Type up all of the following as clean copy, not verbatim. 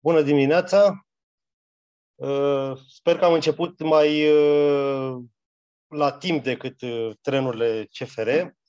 Bună dimineața! Sper că am început mai la timp decât trenurile CFR.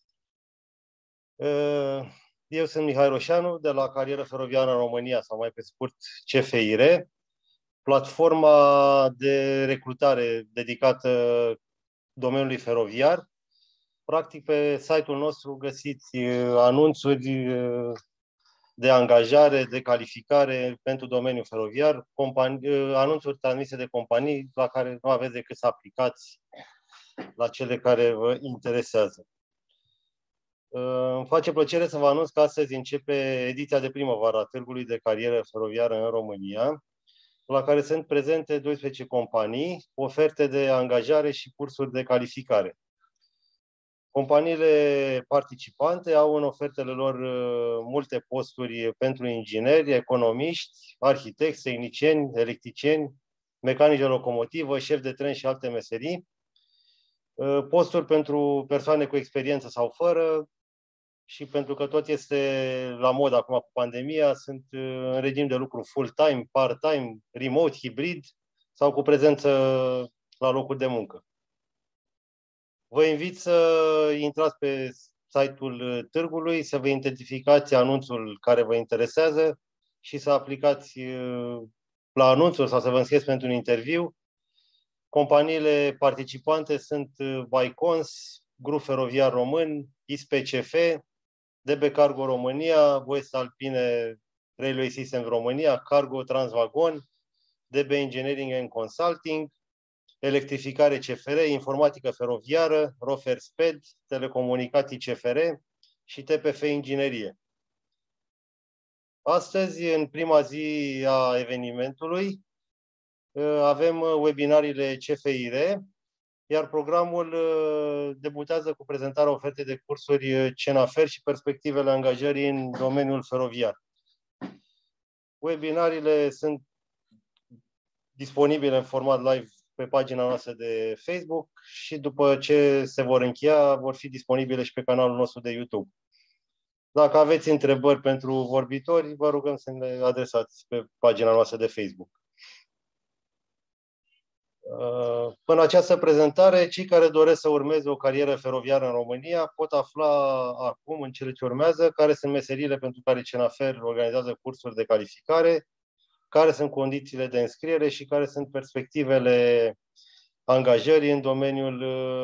Eu sunt Mihai Roșanu, de la Carieră Feroviară în România, sau mai pe scurt CFIR, platforma de recrutare dedicată domeniului feroviar. Practic, pe site-ul nostru găsiți anunțuri de angajare, de calificare pentru domeniul feroviar, anunțuri transmise de companii la care nu aveți decât să aplicați la cele care vă interesează. Îmi face plăcere să vă anunț că astăzi începe ediția de primăvară a Târgului de Carieră Feroviară în România, la care sunt prezente 12 companii, oferte de angajare și cursuri de calificare. Companiile participante au în ofertele lor multe posturi pentru ingineri, economiști, arhitecți, tehnicieni, electricieni, mecanici de locomotivă, șef de tren și alte meserii, posturi pentru persoane cu experiență sau fără, și pentru că tot este la mod acum cu pandemia, sunt în regim de lucru full-time, part-time, remote, hibrid sau cu prezență la locul de muncă. Vă invit să intrați pe site-ul târgului, să vă identificați anunțul care vă interesează și să aplicați la anunțul sau să vă înscrieți pentru un interviu. Companiile participante sunt Baicons, Grup Feroviar Român, ISPCF, DB Cargo România, Voestalpine Railway Systems România, Cargo Transvagon, DB Engineering and Consulting, Electrificare CFR, Informatică Feroviară, Rofer Sped, Telecomunicații CFR și TPF Inginerie. Astăzi, în prima zi a evenimentului, avem webinariile CFIR, iar programul debutează cu prezentarea ofertei de cursuri CENAFER și perspectivele angajării în domeniul feroviar. Webinariile sunt disponibile în format live pe pagina noastră de Facebook și după ce se vor încheia, vor fi disponibile și pe canalul nostru de YouTube. Dacă aveți întrebări pentru vorbitori, vă rugăm să le adresați pe pagina noastră de Facebook. În această prezentare, cei care doresc să urmeze o carieră feroviară în România pot afla acum, în cele ce urmează, care sunt meseriile pentru care CENAFER organizează cursuri de calificare, care sunt condițiile de înscriere și care sunt perspectivele angajării în domeniul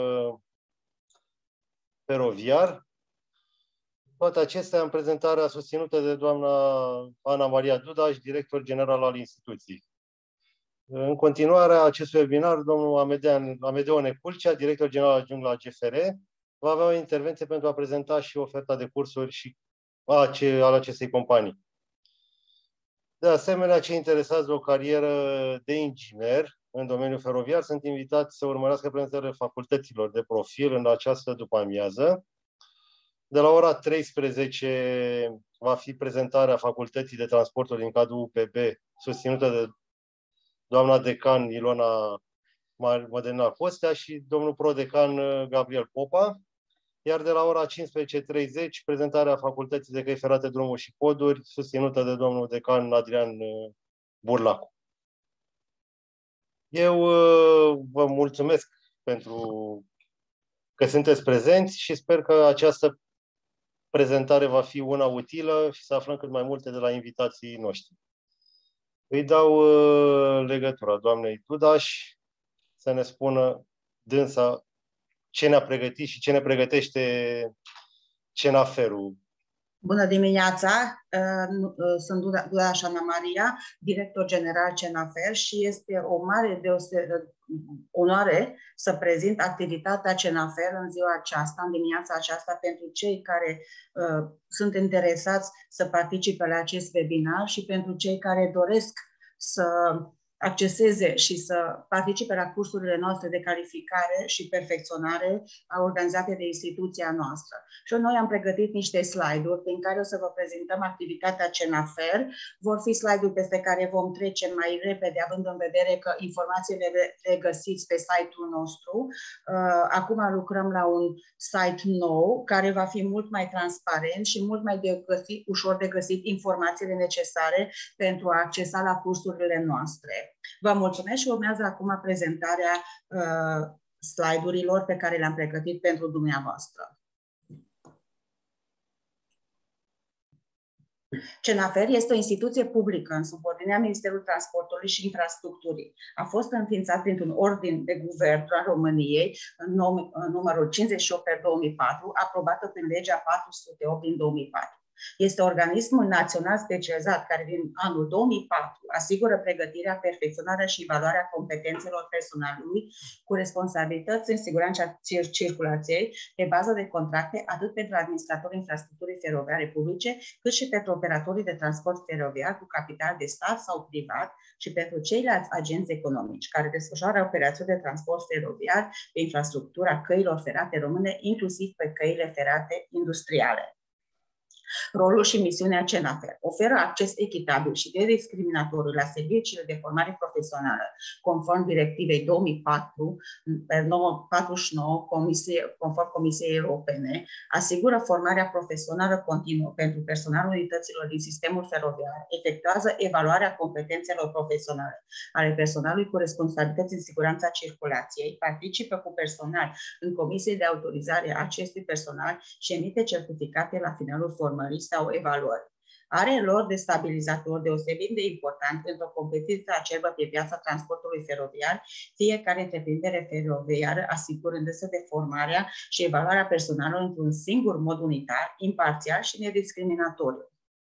feroviar. Toate acestea în prezentarea susținută de doamna Ana Maria Dudaș, director general al instituției. În continuarea acestui webinar, domnul Amedeo Neculcea, director general adjunct la GFR, va avea o intervenție pentru a prezenta și oferta de cursuri și al acestei companii. De asemenea, cei interesați de o carieră de inginer în domeniul feroviar sunt invitați să urmărească prezentările facultăților de profil în această după-amiază. De la ora 13 va fi prezentarea Facultății de Transporturi din cadrul UPB, susținută de doamna decan Ilona Mădălina Costea și domnul prodecan Gabriel Popa, iar de la ora 15:30 prezentarea Facultății de Căi Ferate, Drumuri și Poduri, susținută de domnul decan Adrian Burlacu. Eu vă mulțumesc pentru că sunteți prezenți și sper că această prezentare va fi una utilă și să aflăm cât mai multe de la invitații noștri. Îi dau legătura doamnei Dudaș să ne spună dânsa ce ne-a pregătit și ce ne pregătește CENAFER-ul. Bună dimineața! Sunt Dudaș Ana Maria, director general CENAFER și este o mare onoare să prezint activitatea CENAFER în ziua aceasta, în dimineața aceasta, pentru cei care sunt interesați să participe la acest webinar și pentru cei care doresc să acceseze și să participe la cursurile noastre de calificare și perfecționare organizate de instituția noastră. Și noi am pregătit niște slide-uri prin care o să vă prezentăm activitatea CENAFER. Vor fi slide-uri peste care vom trece mai repede, având în vedere că informațiile le găsiți pe site-ul nostru. Acum lucrăm la un site nou, care va fi mult mai transparent și mult mai ușor de găsit informațiile necesare pentru a accesa la cursurile noastre. Vă mulțumesc și urmează acum prezentarea slide-urilor pe care le-am pregătit pentru dumneavoastră. CENAFER este o instituție publică în subordinea Ministerului Transportului și Infrastructurii. A fost înființat printr-un ordin de guvern al României, numărul 58/2004, aprobată prin legea 408 din 2004. Este organismul național specializat care din anul 2004 asigură pregătirea, perfecționarea și evaluarea competențelor personalului cu responsabilități în siguranța circulației pe bază de contracte atât pentru administratorii infrastructurii feroviare publice, cât și pentru operatorii de transport feroviar cu capital de stat sau privat și pentru ceilalți agenți economici care desfășoară operațiuni de transport feroviar pe infrastructura căilor ferate române, inclusiv pe căile ferate industriale. Rolul și misiunea CENAFER oferă acces echitabil și nediscriminatoriu la serviciile de formare profesională, conform directivei 2004/49, conform Comisiei Europene, asigură formarea profesională continuă pentru personalul unităților din sistemul feroviar, efectuează evaluarea competențelor profesionale ale personalului cu responsabilități în siguranța circulației, participă cu personal în comisie de autorizare a acestui personal și emite certificate la finalul formării sau evaluări. Are rol de stabilizator deosebit de important într-o competiție acerbă pe piața transportului feroviar, fiecare întreprindere feroviară asigurându-se de formarea și evaluarea personalului într-un singur mod unitar, imparțial și nediscriminatoriu.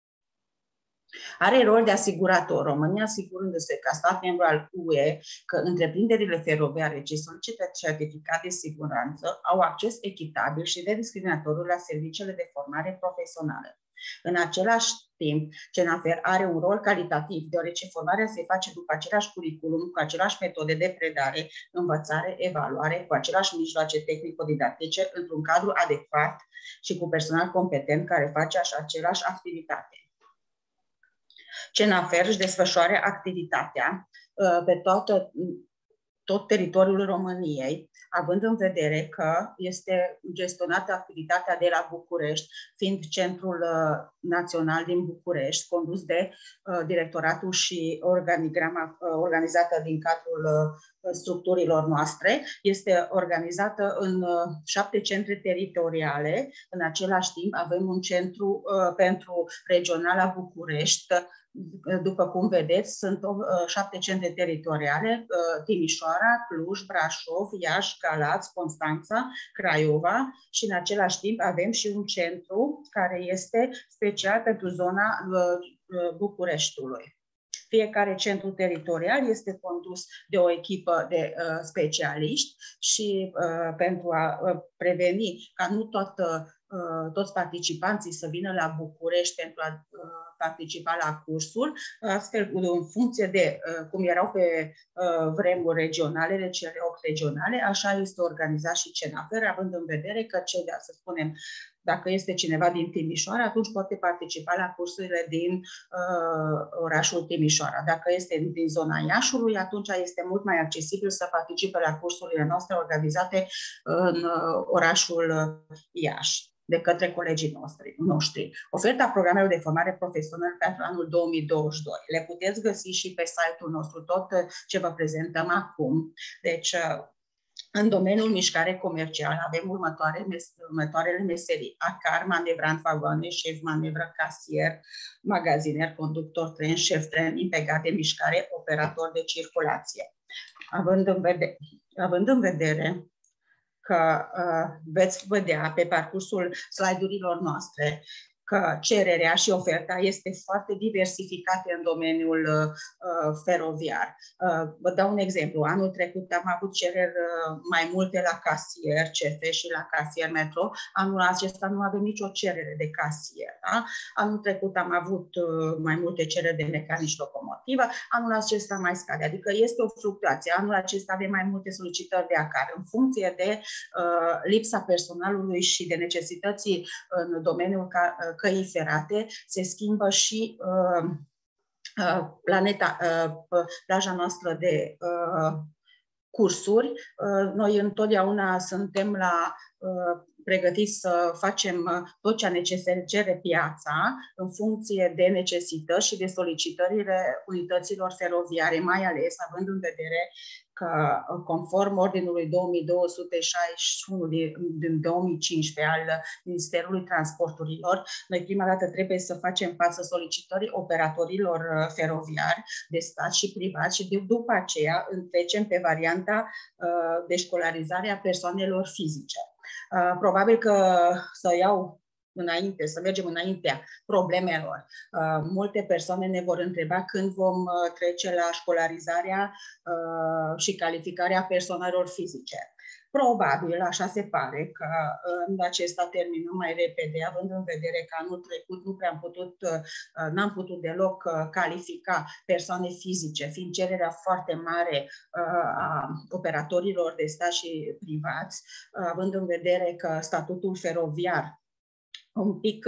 Are rol de asigurator, România asigurându-se ca stat membru al UE că întreprinderile feroviare ce solicită certificat de siguranță au acces echitabil și nediscriminatoriu la serviciile de formare profesională. În același timp, CENAFER are un rol calitativ, deoarece formarea se face după același curriculum, cu aceleași metode de predare, învățare, evaluare, cu aceleași mijloace tehnico-didactice, într-un cadru adecvat și cu personal competent care face aceleași activitate. CENAFER își desfășoară activitatea pe tot teritoriul României, având în vedere că este gestionată activitatea de la București, fiind centrul național din București, condus de directoratul și organigrama organizată din cadrul structurilor noastre. Este organizată în 7 centre teritoriale. În același timp avem un centru pentru regionala București. După cum vedeți, sunt 7 centre teritoriale: Timișoara, Cluj, Brașov, Iași, Galați, Constanța, Craiova și în același timp avem și un centru care este special pentru zona Bucureștiului. Fiecare centru teritorial este condus de o echipă de specialiști și pentru a preveni ca nu toți participanții să vină la București pentru a participa la cursuri, astfel în funcție de cum erau pe vremuri regionalele, cele 8 regionale, așa este organizat și CENAFER, având în vedere că să spunem, dacă este cineva din Timișoara, atunci poate participa la cursurile din orașul Timișoara. Dacă este din zona Iașului, atunci este mult mai accesibil să participe la cursurile noastre organizate în orașul Iași de către colegii noștri. Oferta programelor de formare profesională pentru anul 2022. Le puteți găsi și pe site-ul nostru, tot ce vă prezentăm acum. Deci, în domeniul mișcare comercială avem următoarele meserii: acar, manevrant vagoane, șef manevră, casier, magaziner, conductor tren, șef tren, impegat de mișcare, operator de circulație. Având în vedere că veți vedea pe parcursul slide-urilor noastre că cererea și oferta este foarte diversificată în domeniul feroviar. Vă dau un exemplu. Anul trecut am avut cereri mai multe la casier CF și la casier metro. Anul acesta nu avem nicio cerere de casier. Da? Anul trecut am avut mai multe cereri de mecanici locomotivă, anul acesta mai scade. Adică este o fluctuație. Anul acesta avem mai multe solicitări de ACAR. În funcție de lipsa personalului și de necesității în domeniul căii ferate, se schimbă și plaja noastră de cursuri. Noi întotdeauna suntem pregătiți să facem tot ce ne cere piața în funcție de necesități și de solicitările unităților feroviare, mai ales având în vedere că, conform Ordinului 2261 din 2015 al Ministerului Transporturilor, noi prima dată trebuie să facem față solicitării operatorilor feroviari de stat și privat și după aceea trecem pe varianta de școlarizare a persoanelor fizice. Probabil că să mergem înaintea problemelor. Multe persoane ne vor întreba când vom trece la școlarizarea și calificarea persoanelor fizice. Probabil, așa se pare, că în acesta terminăm mai repede, având în vedere că anul trecut n-am putut deloc califica persoane fizice, fiind cererea foarte mare a operatorilor de stat și privați, având în vedere că statutul feroviar un pic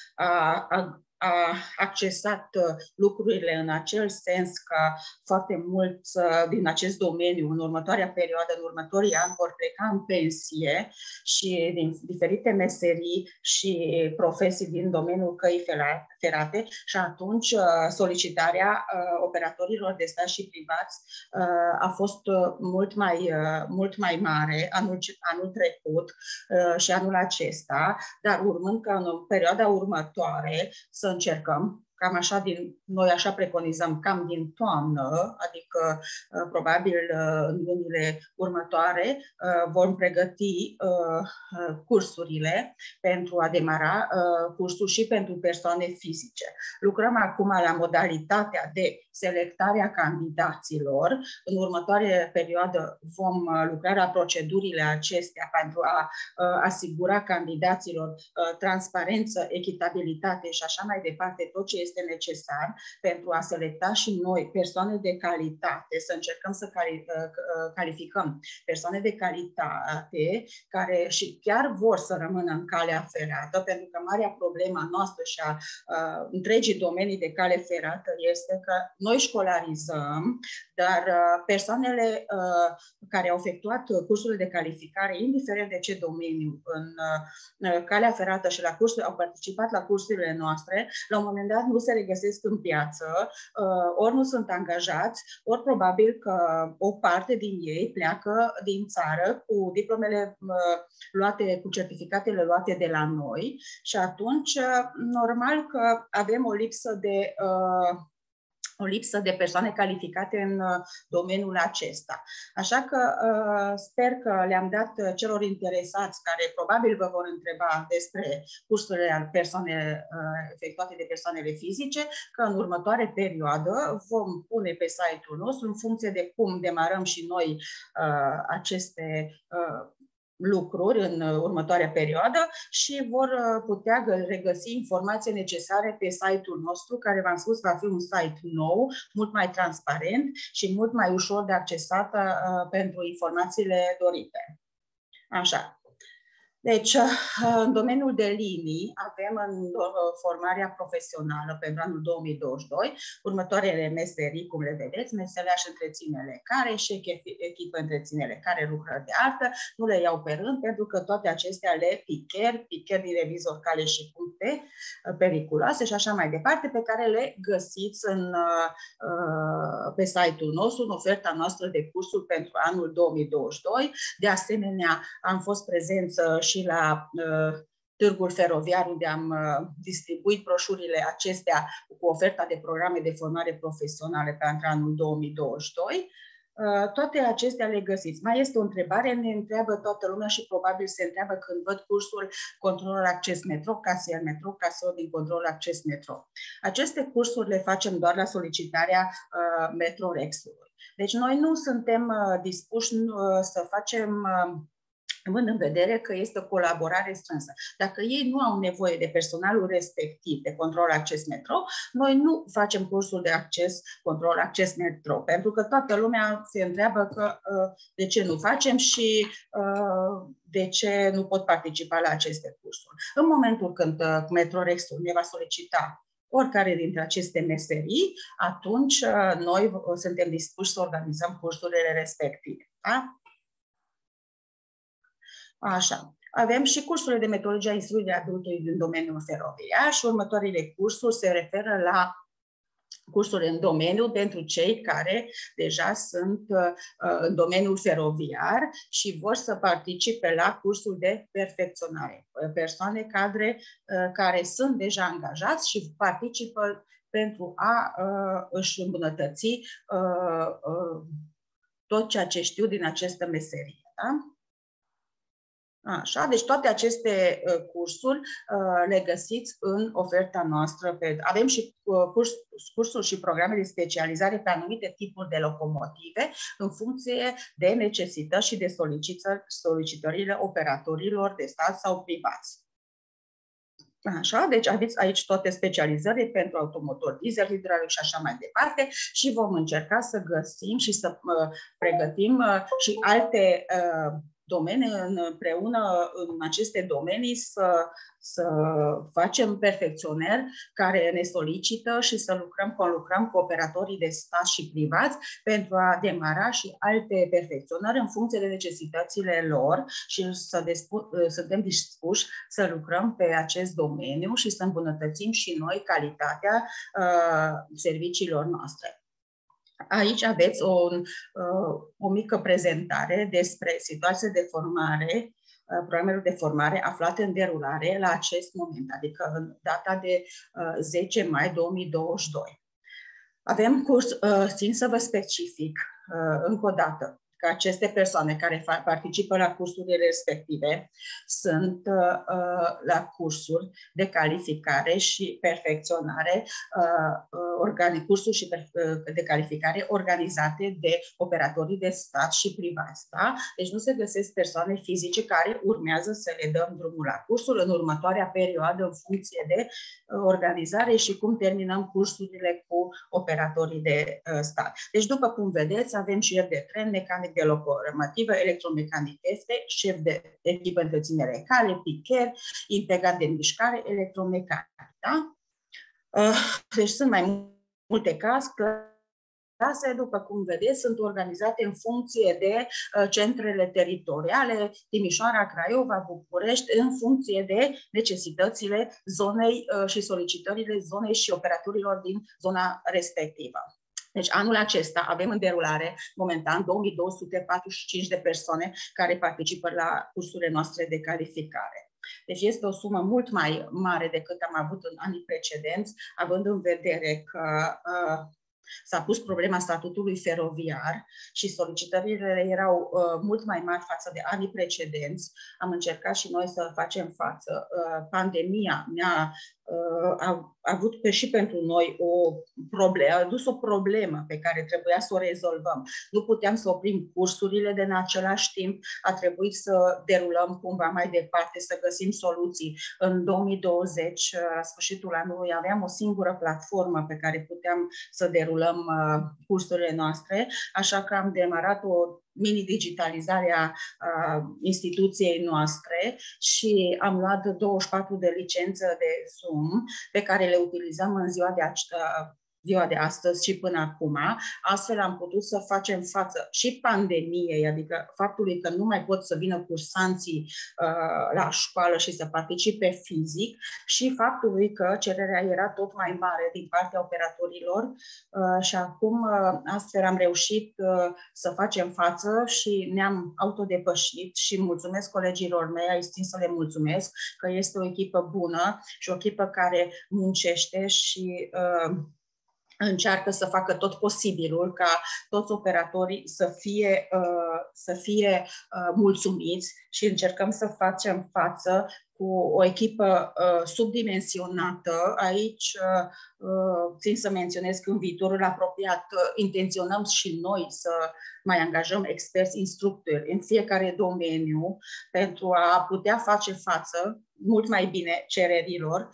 a accesat lucrurile în acel sens că foarte mulți din acest domeniu în următoarea perioadă, în următorii ani, vor pleca în pensie și din diferite meserii și profesii din domeniul căii ferate și atunci solicitarea operatorilor de stat și privați a fost mult mai mare anul trecut și anul acesta, dar urmând că în perioada următoare să încercăm, noi așa preconizăm, cam din toamnă, adică probabil în lunile următoare, vom pregăti cursurile pentru a demara cursul și pentru persoane fizice. Lucrăm acum la modalitatea de selectare a candidaților. În următoarea perioadă vom lucra la procedurile acestea pentru a asigura candidaților transparență, echitabilitate și așa mai departe, tot ce este necesar pentru a selecta și noi persoane de calitate, să încercăm să calificăm persoane de calitate care și chiar vor să rămână în calea ferată, pentru că marea problemă noastră și a întregii domenii de cale ferată este că noi școlarizăm, dar persoanele care au efectuat cursurile de calificare, indiferent de ce domeniu, în calea ferată și la cursuri, au participat la cursurile noastre, la un moment dat nu se regăsesc în piață, ori nu sunt angajați, ori probabil că o parte din ei pleacă din țară cu diplomele luate, cu certificatele luate de la noi și atunci normal că avem o lipsă de persoane calificate în domeniul acesta. Așa că sper că le-am dat celor interesați, care probabil vă vor întreba despre cursurile efectuate de persoanele fizice, că în următoare perioadă vom pune pe site-ul nostru, în funcție de cum demarăm și noi aceste lucruri în următoarea perioadă și vor putea regăsi informații necesare pe site-ul nostru, care, v-am spus, va fi un site nou, mult mai transparent și mult mai ușor de accesat pentru informațiile dorite. Așa. Deci, în domeniul de linii, avem în formarea profesională pentru anul 2022 următoarele meserii, cum le vedeți: meseleaș întreținere care și echipă întreținere care, lucrări de artă. Nu le iau pe rând, pentru că toate acestea picher din revizor cale și puncte periculoase și așa mai departe, pe care le găsiți pe site-ul nostru, în oferta noastră de cursuri pentru anul 2022. De asemenea, am fost prezență și la Târgul Feroviar, unde am distribuit broșurile acestea cu oferta de programe de formare profesională pentru anul 2022. Toate acestea le găsiți. Mai este o întrebare, ne întreabă toată lumea și probabil se întreabă când văd cursul Controlul Acces Metro, casier Metro, caseor din Controlul Acces Metro. Aceste cursuri le facem doar la solicitarea Metrorex-ului. Deci noi nu suntem dispuși să facem, având în vedere că este o colaborare strânsă. Dacă ei nu au nevoie de personalul respectiv de control acces metro, noi nu facem cursul de acces, control acces metro, pentru că toată lumea se întreabă că de ce nu facem și de ce nu pot participa la aceste cursuri. În momentul când Metrorex-ul ne va solicita oricare dintre aceste meserii, atunci noi suntem dispuși să organizăm cursurile respective. Da? Așa. Avem și cursurile de metodologie a instruirii adultului din domeniul feroviar și următoarele cursuri se referă la cursuri în domeniu pentru cei care deja sunt în domeniul feroviar și vor să participe la cursul de perfecționare. Persoane, cadre care sunt deja angajați și participă pentru a își îmbunătăți tot ceea ce știu din această meserie. Da? Așa, deci toate aceste cursuri le găsiți în oferta noastră. Avem și cursuri și programe de specializare pe anumite tipuri de locomotive în funcție de necesități și de solicitările operatorilor de stat sau privați. Așa, deci aveți aici toate specializările pentru automotor diesel, hidraulic și așa mai departe și vom încerca să găsim și să pregătim și alte domenii împreună în aceste domenii să facem perfecționări care ne solicită și să conlucrăm cu operatorii de stat și privați pentru a demara și alte perfecționări în funcție de necesitățile lor și suntem dispuși să lucrăm pe acest domeniu și să îmbunătățim și noi calitatea serviciilor noastre. Aici aveți o mică prezentare despre situația de formare, programelor de formare aflate în derulare la acest moment, adică în data de 10 mai 2022. Avem curs, țin să vă specific încă o dată, că aceste persoane care participă la cursurile respective sunt la cursuri de calificare și perfecționare, cursuri și de calificare organizate de operatorii de stat și privați. Da? Deci nu se găsesc persoane fizice care urmează să le dăm drumul la cursul în următoarea perioadă în funcție de organizare și cum terminăm cursurile cu operatorii de stat. Deci, după cum vedeți, avem șef de tren, mecanic de locomotivă, electromecanic teste, șef de echipă întreținere cale, picher, integrat de mișcare, electromecanic. Da? Deci sunt mai multe clase, după cum vedeți, sunt organizate în funcție de centrele teritoriale, Timișoara, Craiova, București, în funcție de necesitățile zonei și solicitările zonei și operatorilor din zona respectivă. Deci anul acesta avem în derulare, momentan, 2245 de persoane care participă la cursurile noastre de calificare. Deci este o sumă mult mai mare decât am avut în anii precedenți, având în vedere că s-a pus problema statutului feroviar și solicitările erau mult mai mari față de anii precedenți. Am încercat și noi să facem față. Pandemia a avut și pentru noi a adus o problemă pe care trebuia să o rezolvăm. Nu puteam să oprim cursurile de în același timp, a trebuit să derulăm cumva mai departe, să găsim soluții. În 2020, la sfârșitul anului, aveam o singură platformă pe care puteam să derulăm cursurile noastre, așa că am demarat o mini-digitalizare a instituției noastre și am luat 24 de licențe de Zoom pe care le utilizăm în ziua de astăzi și până acum. Astfel am putut să facem față și pandemiei, adică faptului că nu mai pot să vină cursanții la școală și să participe fizic și faptului că cererea era tot mai mare din partea operatorilor și acum astfel am reușit să facem față și ne-am autodepășit și mulțumesc colegilor mei, aici țin să le mulțumesc că este o echipă bună și o echipă care muncește și încearcă să facă tot posibilul ca toți operatorii să fie mulțumiți și încercăm să facem față cu o echipă subdimensionată. Aici țin să menționez că în viitorul apropiat intenționăm și noi să mai angajăm experți instructori în fiecare domeniu pentru a putea face față mult mai bine cererilor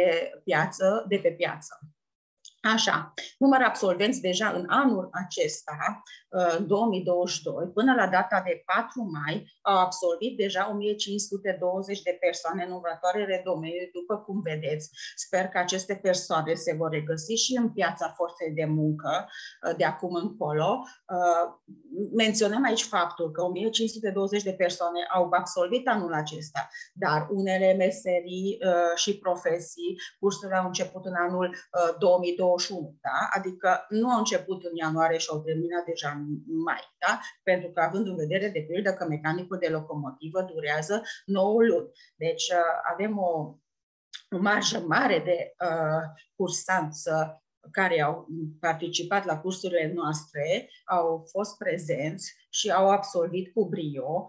de pe piață. Așa, numărul absolvenți deja în anul acesta, 2022, până la data de 4 mai, au absolvit deja 1520 de persoane în următoarele domenii, după cum vedeți. Sper că aceste persoane se vor regăsi și în piața forței de muncă de acum încolo. Menționăm aici faptul că 1520 de persoane au absolvit anul acesta, dar unele meserii și profesii, cursurile au început în anul 2021, da? Adică nu au început în ianuarie și au terminat deja în mai, da? Pentru că având în vedere, de pildă, că mecanicul de locomotivă durează 9 luni. Deci avem o marjă mare de cursanți care au participat la cursurile noastre, au fost prezenți și au absolvit cu brio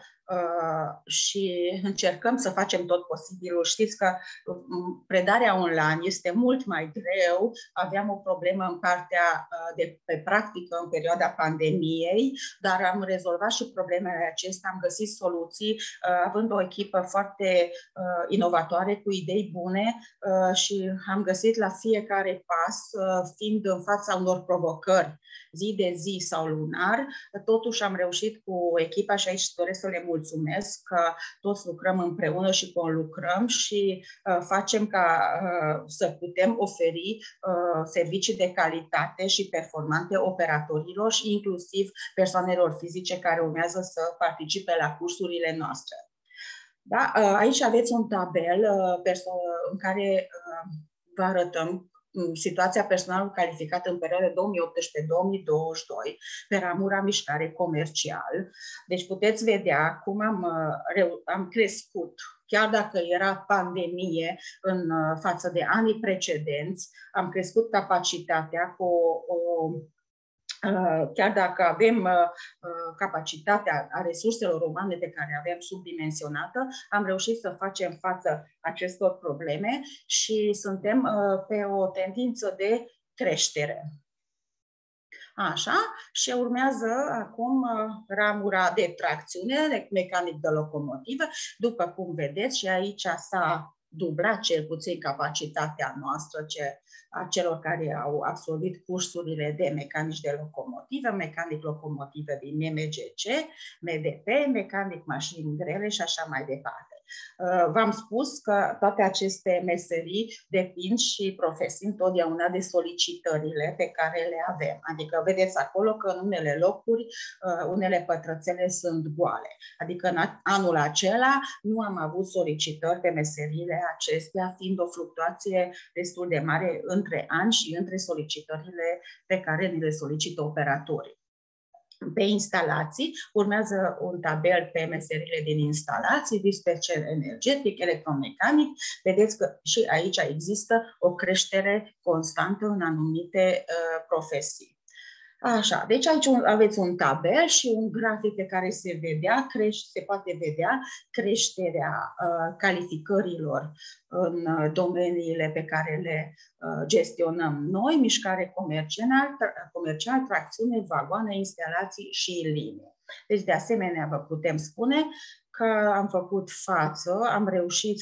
și încercăm să facem tot posibilul. Știți că predarea online este mult mai greu. Aveam o problemă în partea de pe practică în perioada pandemiei, dar am rezolvat și problemele acestea, am găsit soluții, având o echipă foarte inovatoare, cu idei bune și am găsit la fiecare pas, fiind în fața unor provocări zi de zi sau lunar, totuși am reușit cu echipa și aici doresc să le mulțumesc că toți lucrăm împreună și conlucrăm și facem ca să putem oferi servicii de calitate și performante operatorilor și inclusiv persoanelor fizice care urmează să participe la cursurile noastre. Da? Aici aveți un tabel în care vă arătăm situația personalului calificat în perioada 2018-2022 pe ramura mișcare comercial. Deci puteți vedea cum am crescut, chiar dacă era pandemie în față de anii precedenți, am crescut capacitatea cu chiar dacă avem capacitatea a resurselor umane pe care avem subdimensionată, am reușit să facem față acestor probleme și suntem pe o tendință de creștere. Așa, și urmează acum ramura de tracțiune, mecanic de locomotivă. După cum vedeți, și aici s-a dublat cel puțin capacitatea noastră a celor care au absolvit cursurile de mecanici de locomotivă, mecanic locomotivă din MMGC, MDP, mecanic mașini grele și așa mai departe. V-am spus că toate aceste meserii depind și profesii întotdeauna de solicitările pe care le avem. Adică vedeți acolo că în unele locuri, unele pătrățele sunt goale. Adică în anul acela nu am avut solicitări pe meseriile acestea, fiind o fluctuație destul de mare între ani și între solicitările pe care ni le solicită operatorii. Pe instalații, urmează un tabel pe meserile din instalații, dispecer energetic, electromecanic. Vedeți că și aici există o creștere constantă în anumite profesii. Așa, deci aici aveți un tabel și un grafic pe care se poate vedea creșterea calificărilor în domeniile pe care le gestionăm noi, mișcare comercial, tracțiune, vagoane, instalații și linie. Deci, de asemenea, vă putem spune că am făcut față, am reușit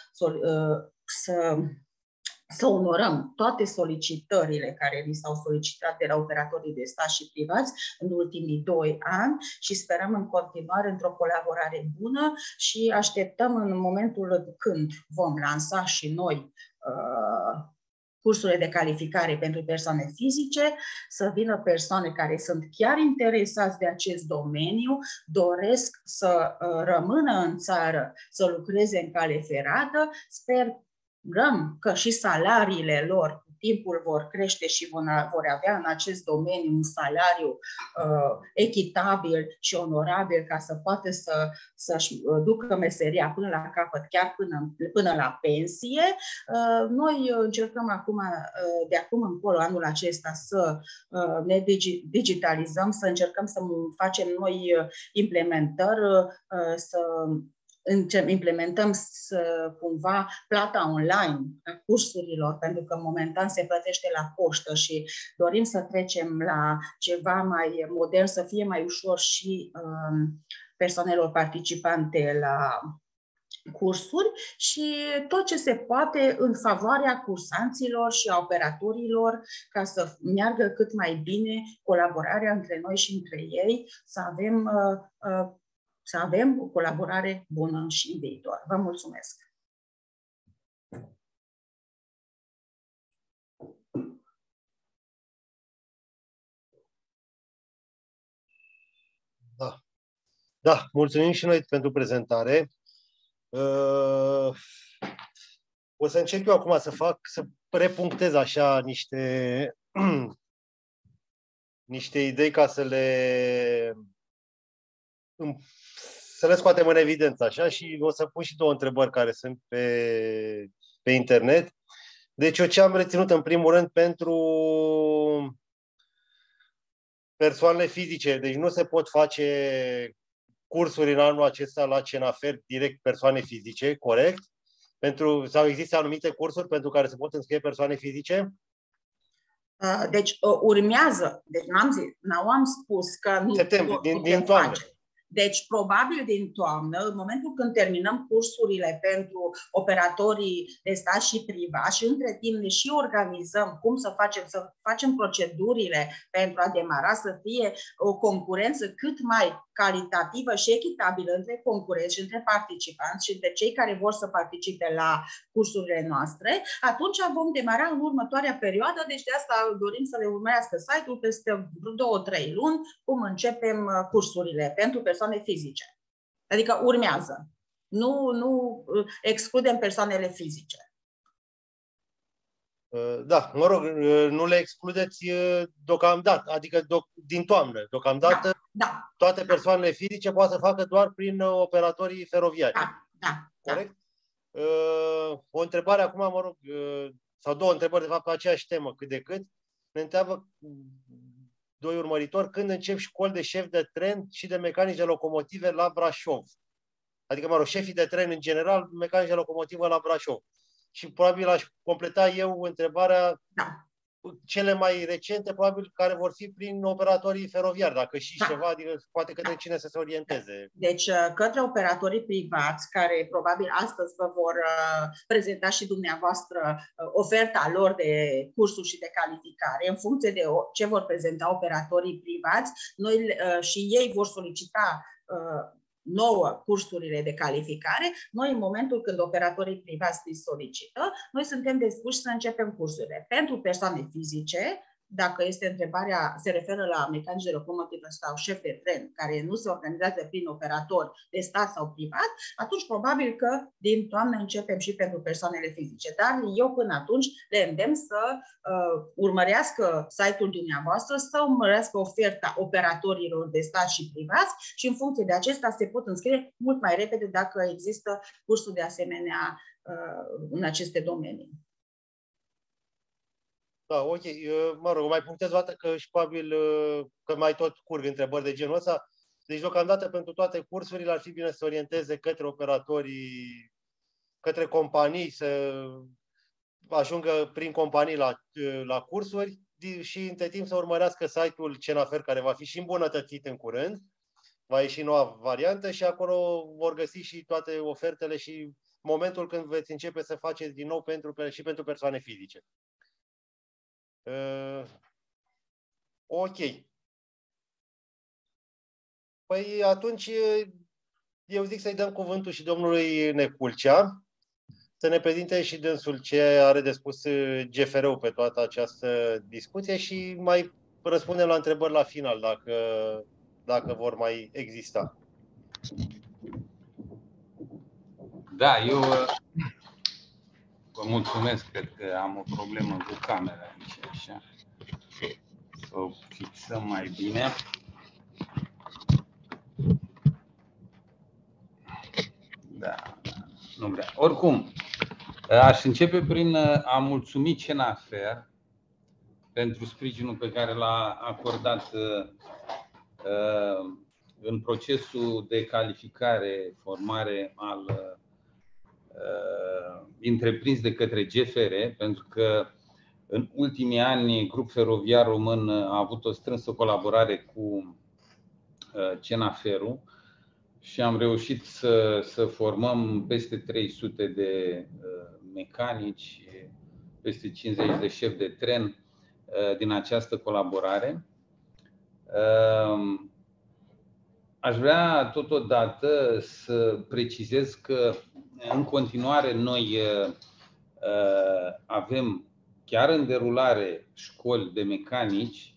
să onorăm toate solicitările care ni s-au solicitat de la operatorii de stat și privați în ultimii 2 ani și sperăm în continuare într-o colaborare bună și așteptăm în momentul când vom lansa și noi cursurile de calificare pentru persoane fizice, să vină persoane care sunt chiar interesați de acest domeniu, doresc să rămână în țară, să lucreze în cale ferată. Sperăm că și salariile lor, timpul vor crește și vor avea în acest domeniu un salariu echitabil și onorabil ca să poată să-și ducă meseria până la capăt, chiar până la pensie. Noi încercăm acum, de acum încolo, anul acesta, să ne digitalizăm, să încercăm să facem noi implementări, să implementăm cumva plata online a cursurilor, pentru că momentan se plătește la poștă și dorim să trecem la ceva mai modern, să fie mai ușor și persoanelor participante la cursuri și tot ce se poate în favoarea cursanților și a operatorilor ca să meargă cât mai bine colaborarea între noi și între ei, să avem o colaborare bună și în viitor. Vă mulțumesc! Da, mulțumim și noi pentru prezentare. O să încerc eu acum să repunctez așa niște idei ca să le scoatem în evidență așa și o să pun și două întrebări care sunt pe internet. Deci eu ce am reținut în primul rând pentru persoanele fizice, deci nu se pot face cursuri în anul acesta la CENAFER direct persoane fizice, corect? Sau există anumite cursuri pentru care se pot înscrie persoane fizice? Deci urmează, deci nu am spus că nu din toamnă. Face. Deci, probabil din toamnă, în momentul când terminăm cursurile pentru operatorii de stat și privat și între timp ne și organizăm cum să facem procedurile pentru a demara, să fie o concurență cât mai calitativă și echitabilă între concurenți și între participanți și între cei care vor să participe la cursurile noastre, atunci vom demara în următoarea perioadă, deci de asta dorim să le urmească site-ul peste 2-3 luni, cum începem cursurile pentru persoane fizice. Adică urmează. Nu excludem persoanele fizice. Da, mă rog, nu le excludeți deocamdată, adică din toamnă. Deocamdată toate persoanele fizice poate să facă doar prin operatorii feroviari. Da. Corect? O întrebare acum, mă rog, sau două întrebări de fapt pe aceeași temă, cât de cât. Ne întreabă doi urmăritori când încep școli de șef de tren și de mecanici de locomotive la Brașov. Adică, mă rog, șefii de tren în general, mecanici de locomotivă la Brașov. Și probabil aș completa eu întrebarea cele mai recente, probabil, care vor fi prin operatorii feroviari, dacă și ceva, adică poate către cine să se orienteze. Deci, către operatorii privați, care probabil astăzi vă vor prezenta și dumneavoastră oferta lor de cursuri și de calificare, în funcție de ce vor prezenta operatorii privați, noi și ei vor solicita nouă cursurile de calificare. Noi, în momentul când operatorii privați îi solicită, noi suntem dispuși să începem cursurile. Pentru persoane fizice, dacă este întrebarea, se referă la mecanici de locomotivă sau șef de tren, care nu se organizează prin operator de stat sau privat, atunci probabil că din toamnă începem și pentru persoanele fizice. Dar eu până atunci le îndemn să urmărească site-ul dumneavoastră, să urmărească oferta operatorilor de stat și privați și în funcție de acesta se pot înscrie mult mai repede dacă există cursuri de asemenea în aceste domenii. Da, ok. Mă rog, mai punctez o dată că și probabil că mai tot curg întrebări de genul ăsta. Deci, deocamdată, pentru toate cursurile ar fi bine să orienteze către operatorii, către companii, să ajungă prin companii la cursuri și, între timp, să urmărească site-ul CENAFER, care va fi și îmbunătățit în curând. Va ieși noua variantă și acolo vor găsi și toate ofertele și momentul când veți începe să faceți din nou și pentru persoane fizice. Ok. Păi atunci eu zic să-i dăm cuvântul și domnului Neculcea să ne prezinte și dânsul ce are de spus GFR-ul pe toată această discuție și mai răspundem la întrebări la final, dacă vor mai exista. Da, Vă mulțumesc, cred că am o problemă cu camera aici, așa. Să o fixăm mai bine. Da, nu vrea. Oricum, aș începe prin a mulțumi CENAFER pentru sprijinul pe care l-a acordat în procesul de calificare, formare al întreprins de către GFR, pentru că în ultimii ani Grup Feroviar Român a avut o strânsă colaborare cu CENAFER-ul și am reușit să formăm peste 300 de mecanici, peste 50 de șefi de tren din această colaborare. Aș vrea totodată să precizez că în continuare noi avem chiar în derulare școli de mecanici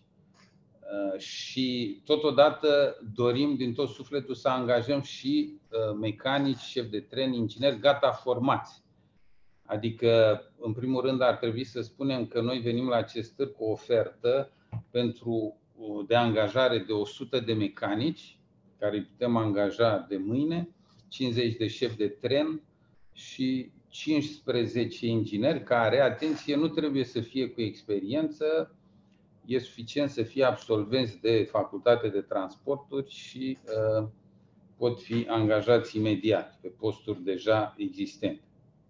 și totodată dorim din tot sufletul să angajăm și mecanici, șefi de tren, ingineri gata formați. Adică, în primul rând, ar trebui să spunem că noi venim la acest târg cu o ofertă de angajare de 100 de mecanici, care îi putem angaja de mâine, 50 de șefi de tren și 15 ingineri care, atenție, nu trebuie să fie cu experiență, e suficient să fie absolvenți de facultate de transporturi și pot fi angajați imediat pe posturi deja existente.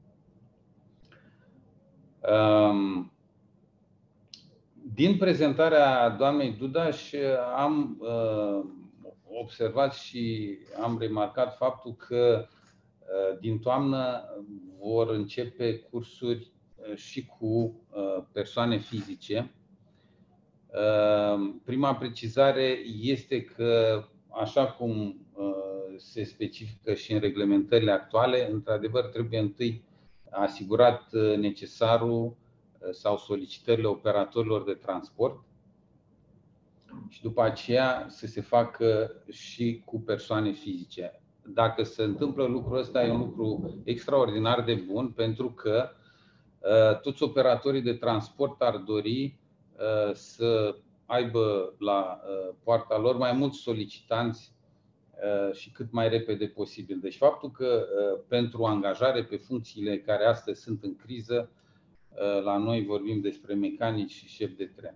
Din prezentarea doamnei Dudaș am observat și am remarcat faptul că din toamnă vor începe cursuri și cu persoane fizice. Prima precizare este că, așa cum se specifică și în reglementările actuale, într-adevăr trebuie întâi asigurat necesarul sau solicitările operatorilor de transport și după aceea să se facă și cu persoane fizice. Dacă se întâmplă lucrul ăsta, e un lucru extraordinar de bun, pentru că toți operatorii de transport ar dori să aibă la poarta lor mai mulți solicitanți și cât mai repede posibil. Deci faptul că pentru angajare pe funcțiile care astăzi sunt în criză, la noi vorbim despre mecanici și șefi de tren.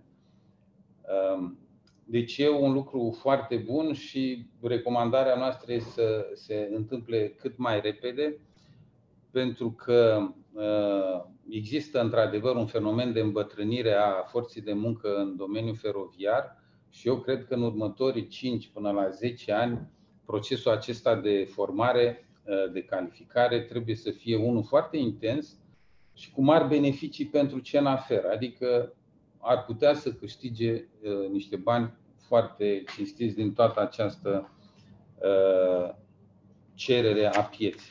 Deci e un lucru foarte bun și recomandarea noastră este să se întâmple cât mai repede, pentru că există într-adevăr un fenomen de îmbătrânire a forței de muncă în domeniul feroviar și eu cred că în următorii 5 până la 10 ani procesul acesta de formare, de calificare trebuie să fie unul foarte intens și cu mari beneficii pentru CENAFER, adică ar putea să câștige niște bani foarte cinstiți din toată această cerere a pieței.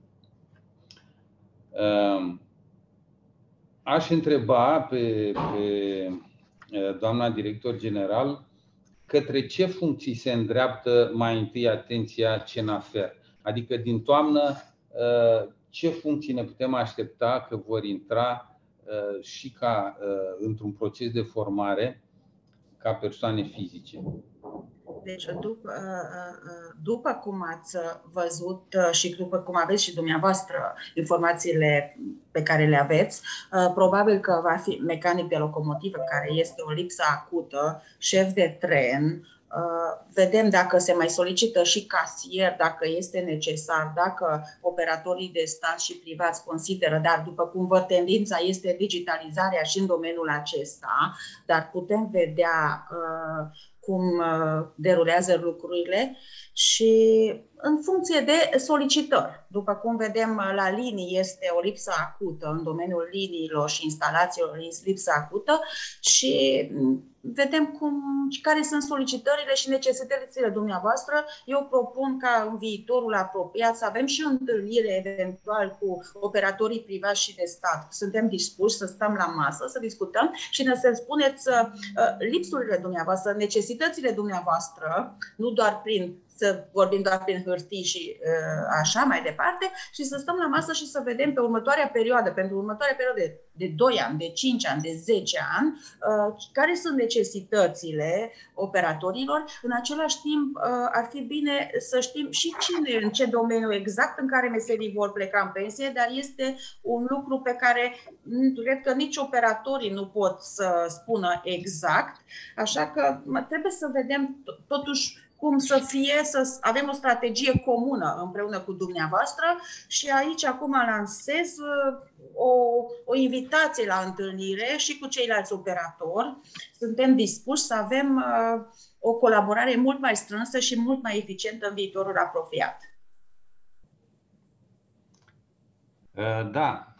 Aș întreba pe doamna director general către ce funcții se îndreaptă mai întâi atenția CENAFER. Adică din toamnă ce funcții ne putem aștepta că vor intra și ca într-un proces de formare ca persoane fizice. Deci, după cum ați văzut și după cum aveți și dumneavoastră informațiile pe care le aveți, probabil că va fi mecanic de locomotivă, care este o lipsă acută, șef de tren. Vedem dacă se mai solicită și casier, dacă este necesar, dacă operatorii de stat și privați consideră, dar după cum văd, tendința este digitalizarea și în domeniul acesta, dar putem vedea cum derulează lucrurile și în funcție de solicitări. După cum vedem, la linii este o lipsă acută, în domeniul liniilor și instalațiilor este lipsă acută și vedem care sunt solicitările și necesitățile dumneavoastră. Eu propun ca în viitorul apropiat să avem și o întâlnire eventual cu operatorii privați și de stat. Suntem dispuși să stăm la masă, să discutăm și să spuneți lipsurile dumneavoastră, necesitățile dumneavoastră, nu doar prin să vorbim doar prin hârtii și așa mai departe, și să stăm la masă și să vedem pe următoarea perioadă, pentru următoarea perioadă de 2 ani, de 5 ani, de 10 ani, care sunt necesitățile operatorilor. În același timp, ar fi bine să știm și cine, în ce domeniu exact, în care meserii vor pleca în pensie, dar este un lucru pe care cred că nici operatorii nu pot să spună exact, așa că trebuie să vedem totuși cum să fie, să avem o strategie comună împreună cu dumneavoastră, și aici acum lansez o invitație la întâlnire și cu ceilalți operatori. Suntem dispuși să avem o colaborare mult mai strânsă și mult mai eficientă în viitorul apropiat. Da.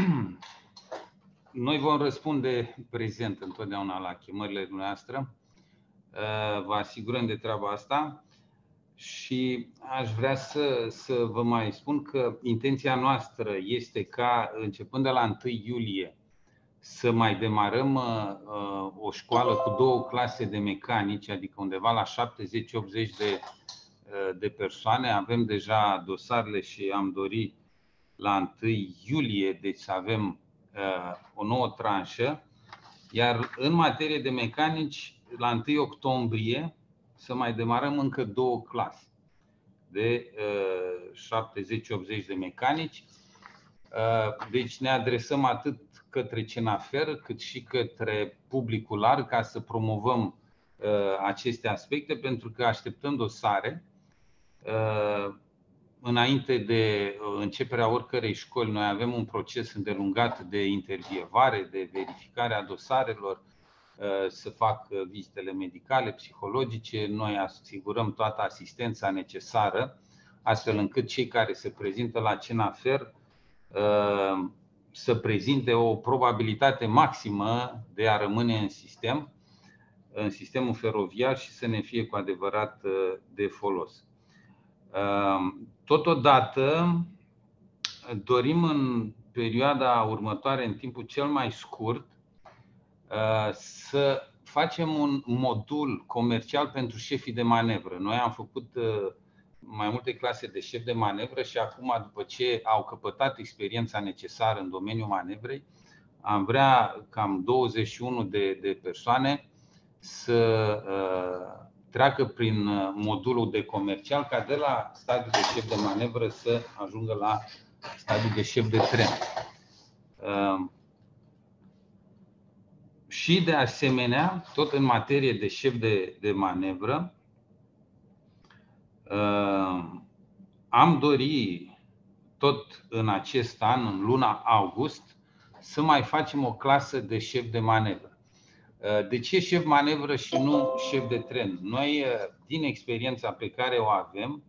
Noi vom răspunde prezent întotdeauna la chemările dumneavoastră. Vă asigurăm de treaba asta și aș vrea să vă mai spun că intenția noastră este ca, începând de la 1 iulie, să mai demarăm o școală cu 2 clase de mecanici, adică undeva la 70-80 de persoane. Avem deja dosarele și am dorit la 1 iulie, deci să avem o nouă tranșă. Iar în materie de mecanici, la 1 octombrie, să mai demarăm încă 2 clase de 70-80 de mecanici. Deci ne adresăm atât către CENAFER, cât și către publicul larg ca să promovăm aceste aspecte, pentru că așteptăm dosare. Înainte de începerea oricărei școli, noi avem un proces îndelungat de intervievare, de verificare a dosarelor, să fac vizitele medicale, psihologice. Noi asigurăm toată asistența necesară, astfel încât cei care se prezintă la CENAFER să prezinte o probabilitate maximă de a rămâne în sistemul feroviar și să ne fie cu adevărat de folos. Totodată, dorim în perioada următoare, în timpul cel mai scurt, să facem un modul comercial pentru șefii de manevră. Noi am făcut mai multe clase de șef de manevră și acum, după ce au căpătat experiența necesară în domeniul manevrei, am vrea cam 21 de persoane să treacă prin modulul de comercial, ca de la stadiul de șef de manevră să ajungă la stadiul de șef de tren. Și de asemenea, tot în materie de șef de manevră, am dorit tot în acest an, în luna august, să mai facem o clasă de șef de manevră. De ce șef manevră și nu șef de tren? Noi, din experiența pe care o avem,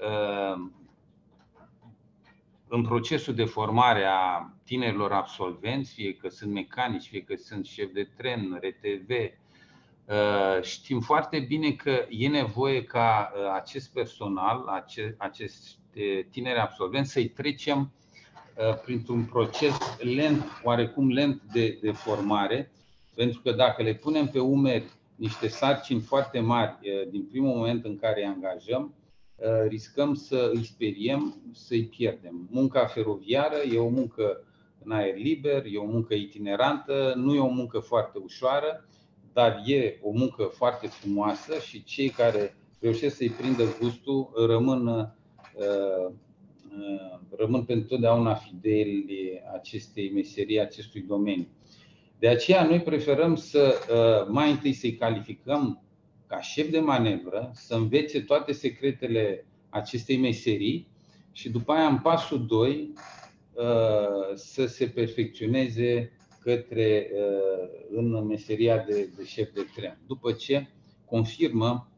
în procesul de formare a tinerilor absolvenți, fie că sunt mecanici, fie că sunt șef de tren, RTV, știm foarte bine că e nevoie ca acest personal, acești tineri absolvenți, să-i trecem printr-un proces lent, oarecum lent de formare, pentru că dacă le punem pe umeri niște sarcini foarte mari din primul moment în care îi angajăm, riscăm să îi speriem, să-i pierdem. Munca feroviară e o muncă în aer liber, e o muncă itinerantă, nu e o muncă foarte ușoară, dar e o muncă foarte frumoasă și cei care reușesc să-i prindă gustul rămân pentru totdeauna fideli acestei meserii, acestui domeniu. De aceea noi preferăm să mai întâi să-i calificăm ca șef de manevră, să învețe toate secretele acestei meserii și după aia, în pasul 2, să se perfecționeze în meseria de șef de tren. După ce confirmă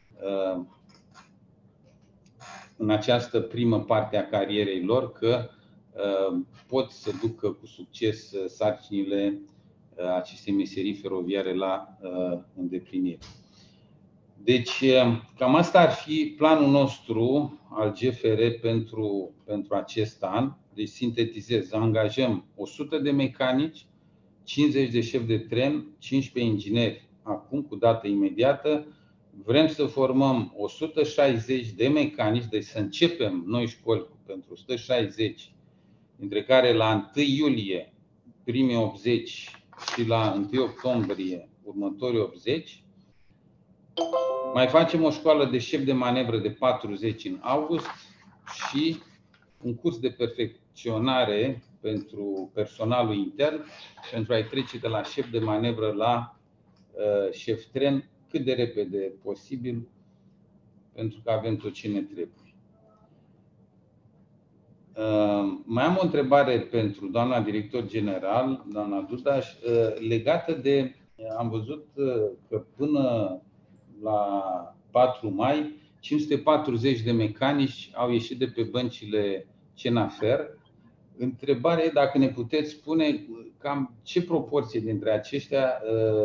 în această primă parte a carierei lor că pot să ducă cu succes sarcinile acestei meserii feroviare la îndeplinire. Deci, cam asta ar fi planul nostru al GFR pentru acest an. Deci, sintetizez, angajăm 100 de mecanici, 50 de șefi de tren, 15 ingineri acum, cu dată imediată, vrem să formăm 160 de mecanici, deci să începem noi școli pentru 160, dintre care la 1 iulie primii 80 și la 1 octombrie următorii 80. Mai facem o școală de șef de manevră de 40 în august și un curs de perfecționare pentru personalul intern, pentru a-i trece de la șef de manevră la șef tren cât de repede posibil, pentru că avem tot ce ne trebuie. Mai am o întrebare pentru doamna director general, doamna Dudaș, legată de, am văzut că până la 4 mai, 540 de mecanici au ieșit de pe băncile CENAFER. Întrebarea e dacă ne puteți spune cam ce proporție dintre aceștia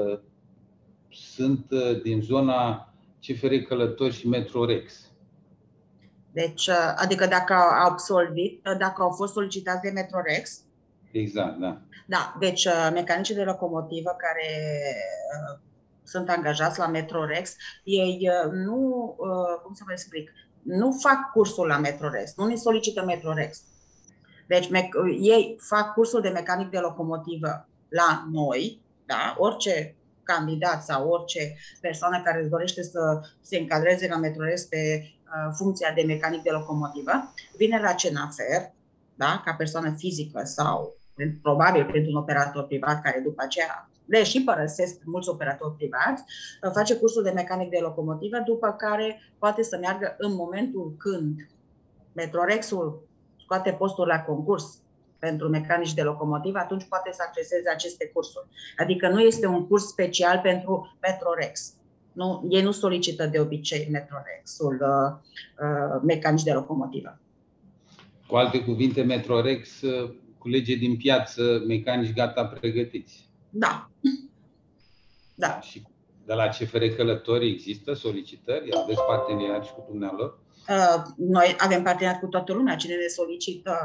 sunt din zona CFR Călători și Metrorex. Deci, adică dacă au absolvit, dacă au fost solicitați de Metrorex. Exact, da. Da, deci mecanicii de locomotivă care sunt angajați la Metrorex, ei nu, cum să vă explic, nu fac cursul la Metrorex, nu ne solicită Metrorex. Deci ei fac cursul de mecanic de locomotivă la noi, da? Orice candidat sau orice persoană care își dorește să se încadreze la Metrorex pe funcția de mecanic de locomotivă, vine la CENAFER, da? Ca persoană fizică sau probabil pentru un operator privat care după aceea le și părăsesc mulți operatori privați, face cursul de mecanic de locomotivă, după care poate să meargă în momentul când Metrorexul scoate postul la concurs pentru mecanici de locomotivă, atunci poate să acceseze aceste cursuri. Adică nu este un curs special pentru Metrorex. Nu, ei nu solicită de obicei Metrorexul mecanici de locomotivă. Cu alte cuvinte, Metrorex culege din piață mecanici gata pregătiți. Da. Da. Și de la CFR Călători există solicitări? Aveți parteneriat și cu dumnealor? Noi avem parteneriat cu toată lumea. Cine ne solicită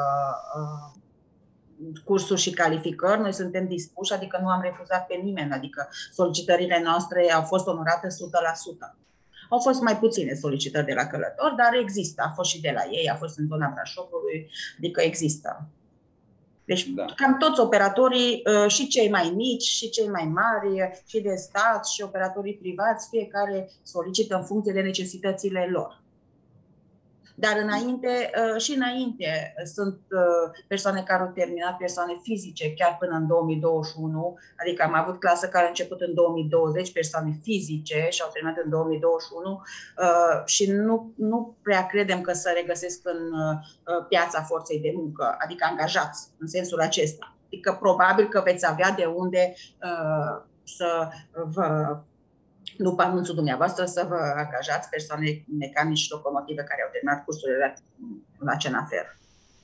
cursuri și calificări, noi suntem dispuși, adică nu am refuzat pe nimeni, adică solicitările noastre au fost onorate 100%. Au fost mai puține solicitări de la Călători, dar există. A fost și de la ei, a fost în zona Brașovului, adică există. Deci cam toți operatorii, și cei mai mici, și cei mai mari, și de stat, și operatorii privați, fiecare solicită în funcție de necesitățile lor. Dar înainte, și înainte, sunt persoane care au terminat, persoane fizice, chiar până în 2021, adică am avut clasă care a început în 2020, persoane fizice și au terminat în 2021 și nu prea credem că se regăsesc în piața forței de muncă, adică angajați, în sensul acesta. Adică probabil că veți avea de unde să vă, după anunțul dumneavoastră, să vă angajați persoane mecanici și locomotive care au terminat cursurile la CENAFER.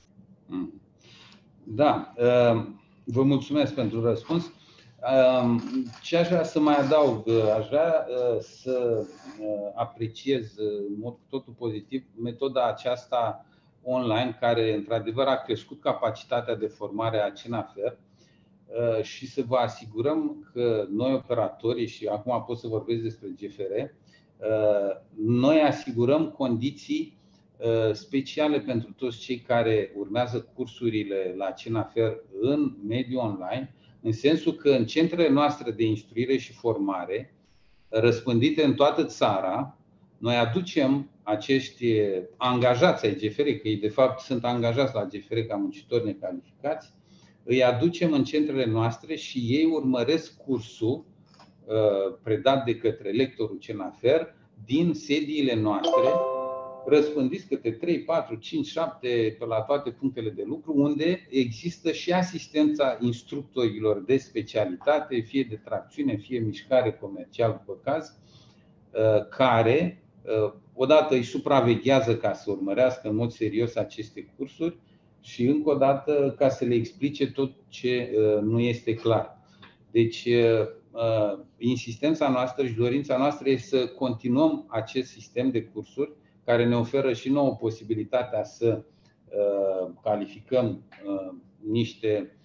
Da, vă mulțumesc pentru răspuns. Ce aș vrea să mai adaug? Aș vrea să apreciez în mod totul pozitiv metoda aceasta online, care într-adevăr a crescut capacitatea de formare a CENAFER, și să vă asigurăm că noi operatorii, și acum pot să vorbesc despre GFR, noi asigurăm condiții speciale pentru toți cei care urmează cursurile la CENAFER în mediul online, în sensul că în centrele noastre de instruire și formare, răspândite în toată țara, noi aducem acești angajați ai GFR, că ei de fapt sunt angajați la GFR ca muncitori necalificați, îi aducem în centrele noastre și ei urmăresc cursul predat de către lectorul CENAFER din sediile noastre, răspândiți câte 3, 4, 5, 7 pe la toate punctele de lucru, unde există și asistența instructorilor de specialitate, fie de tracțiune, fie mișcare comercială după caz, care odată îi supraveghează ca să urmărească în mod serios aceste cursuri și încă o dată ca să le explice tot ce nu este clar. Deci insistența noastră și dorința noastră este să continuăm acest sistem de cursuri care ne oferă și nouă posibilitatea să calificăm niște,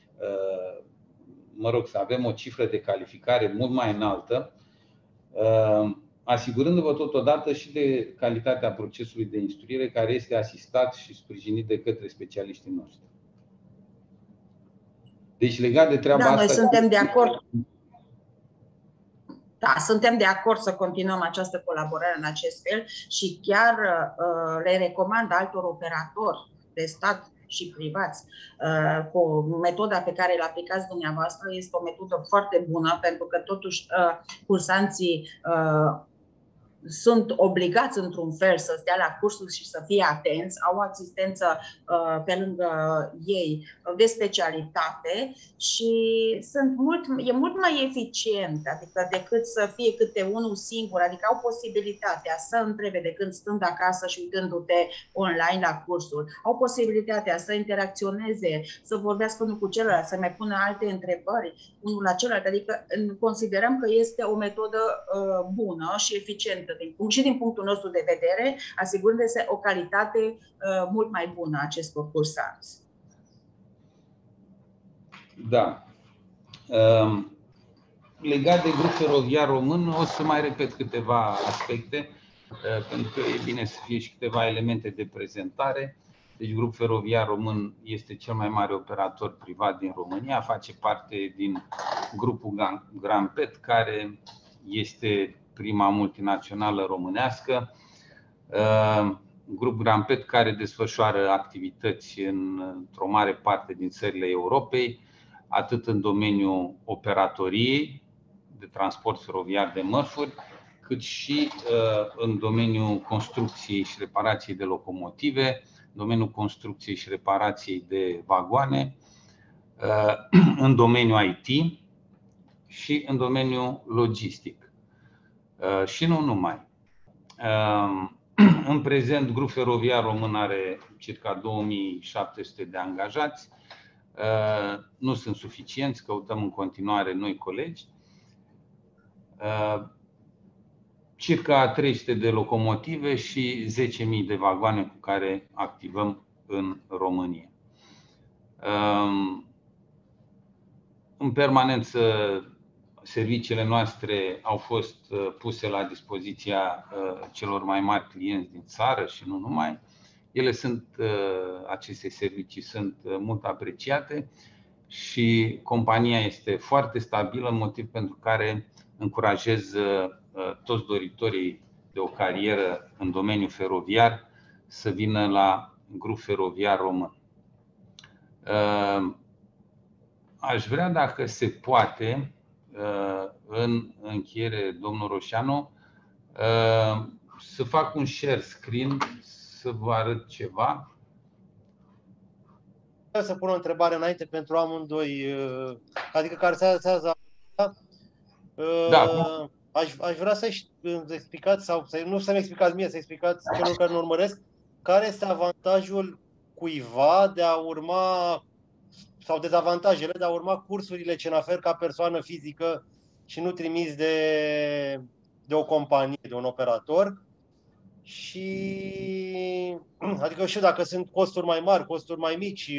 să avem o cifră de calificare mult mai înaltă. asigurându-vă totodată și de calitatea procesului de instruire, care este asistat și sprijinit de către specialiștii noștri. Deci, legat de treaba asta... Noi suntem de acord. Da, suntem de acord să continuăm această colaborare în acest fel și chiar le recomand altor operatori de stat și privați cu metoda pe care le aplicați dumneavoastră. Este o metodă foarte bună, pentru că totuși cursanții sunt obligați într-un fel să stea la cursul și să fie atenți, au o asistență pe lângă ei de specialitate și e mult mai eficient, adică decât să fie câte unul singur, adică au posibilitatea să întrebe de când stând acasă și uitându-te online la cursul, au posibilitatea să interacționeze, să vorbească unul cu celălalt, să mai pună alte întrebări unul la celălalt, adică considerăm că este o metodă bună și eficientă și din punctul nostru de vedere, asigurându-se o calitate mult mai bună a acestor cursanți. Da. Legat de Grup Feroviar Român, o să mai repet câteva aspecte, pentru că e bine să fie și câteva elemente de prezentare. Deci Grup Feroviar Român este cel mai mare operator privat din România, face parte din grupul Grampet, care este prima multinațională românească, grup Grampet care desfășoară activități într-o mare parte din țările Europei, atât în domeniul operatoriei de transport feroviar de mărfuri, cât și în domeniul construcției și reparației de locomotive, în domeniul construcției și reparației de vagoane, în domeniul IT și în domeniul logistic. Și nu numai. În prezent, Grup Feroviar Român are circa 2700 de angajați. Nu sunt suficienți, căutăm în continuare noi colegi. Circa 300 de locomotive și 10.000 de vagoane cu care activăm în România. În permanență, serviciile noastre au fost puse la dispoziția celor mai mari clienți din țară și nu numai. Aceste servicii sunt mult apreciate și compania este foarte stabilă, motiv pentru care încurajez toți doritorii de o carieră în domeniul feroviar să vină la Grup Feroviar Român. Aș vrea, dacă se poate, în încheiere, domnul Roșianu, să fac un share screen, să vă arăt ceva. Vreau să pun o întrebare înainte pentru amândoi, adică care se adresează. Da. Aș vrea să-și explicați, sau nu să-mi explicați mie, să explicați celor care nu urmăresc, care este avantajul cuiva de a urma, sau dezavantajele de a urma cursurile CENAFER ca persoană fizică și nu trimis de o companie, de un operator. Și adică știu dacă sunt costuri mai mari, costuri mai mici,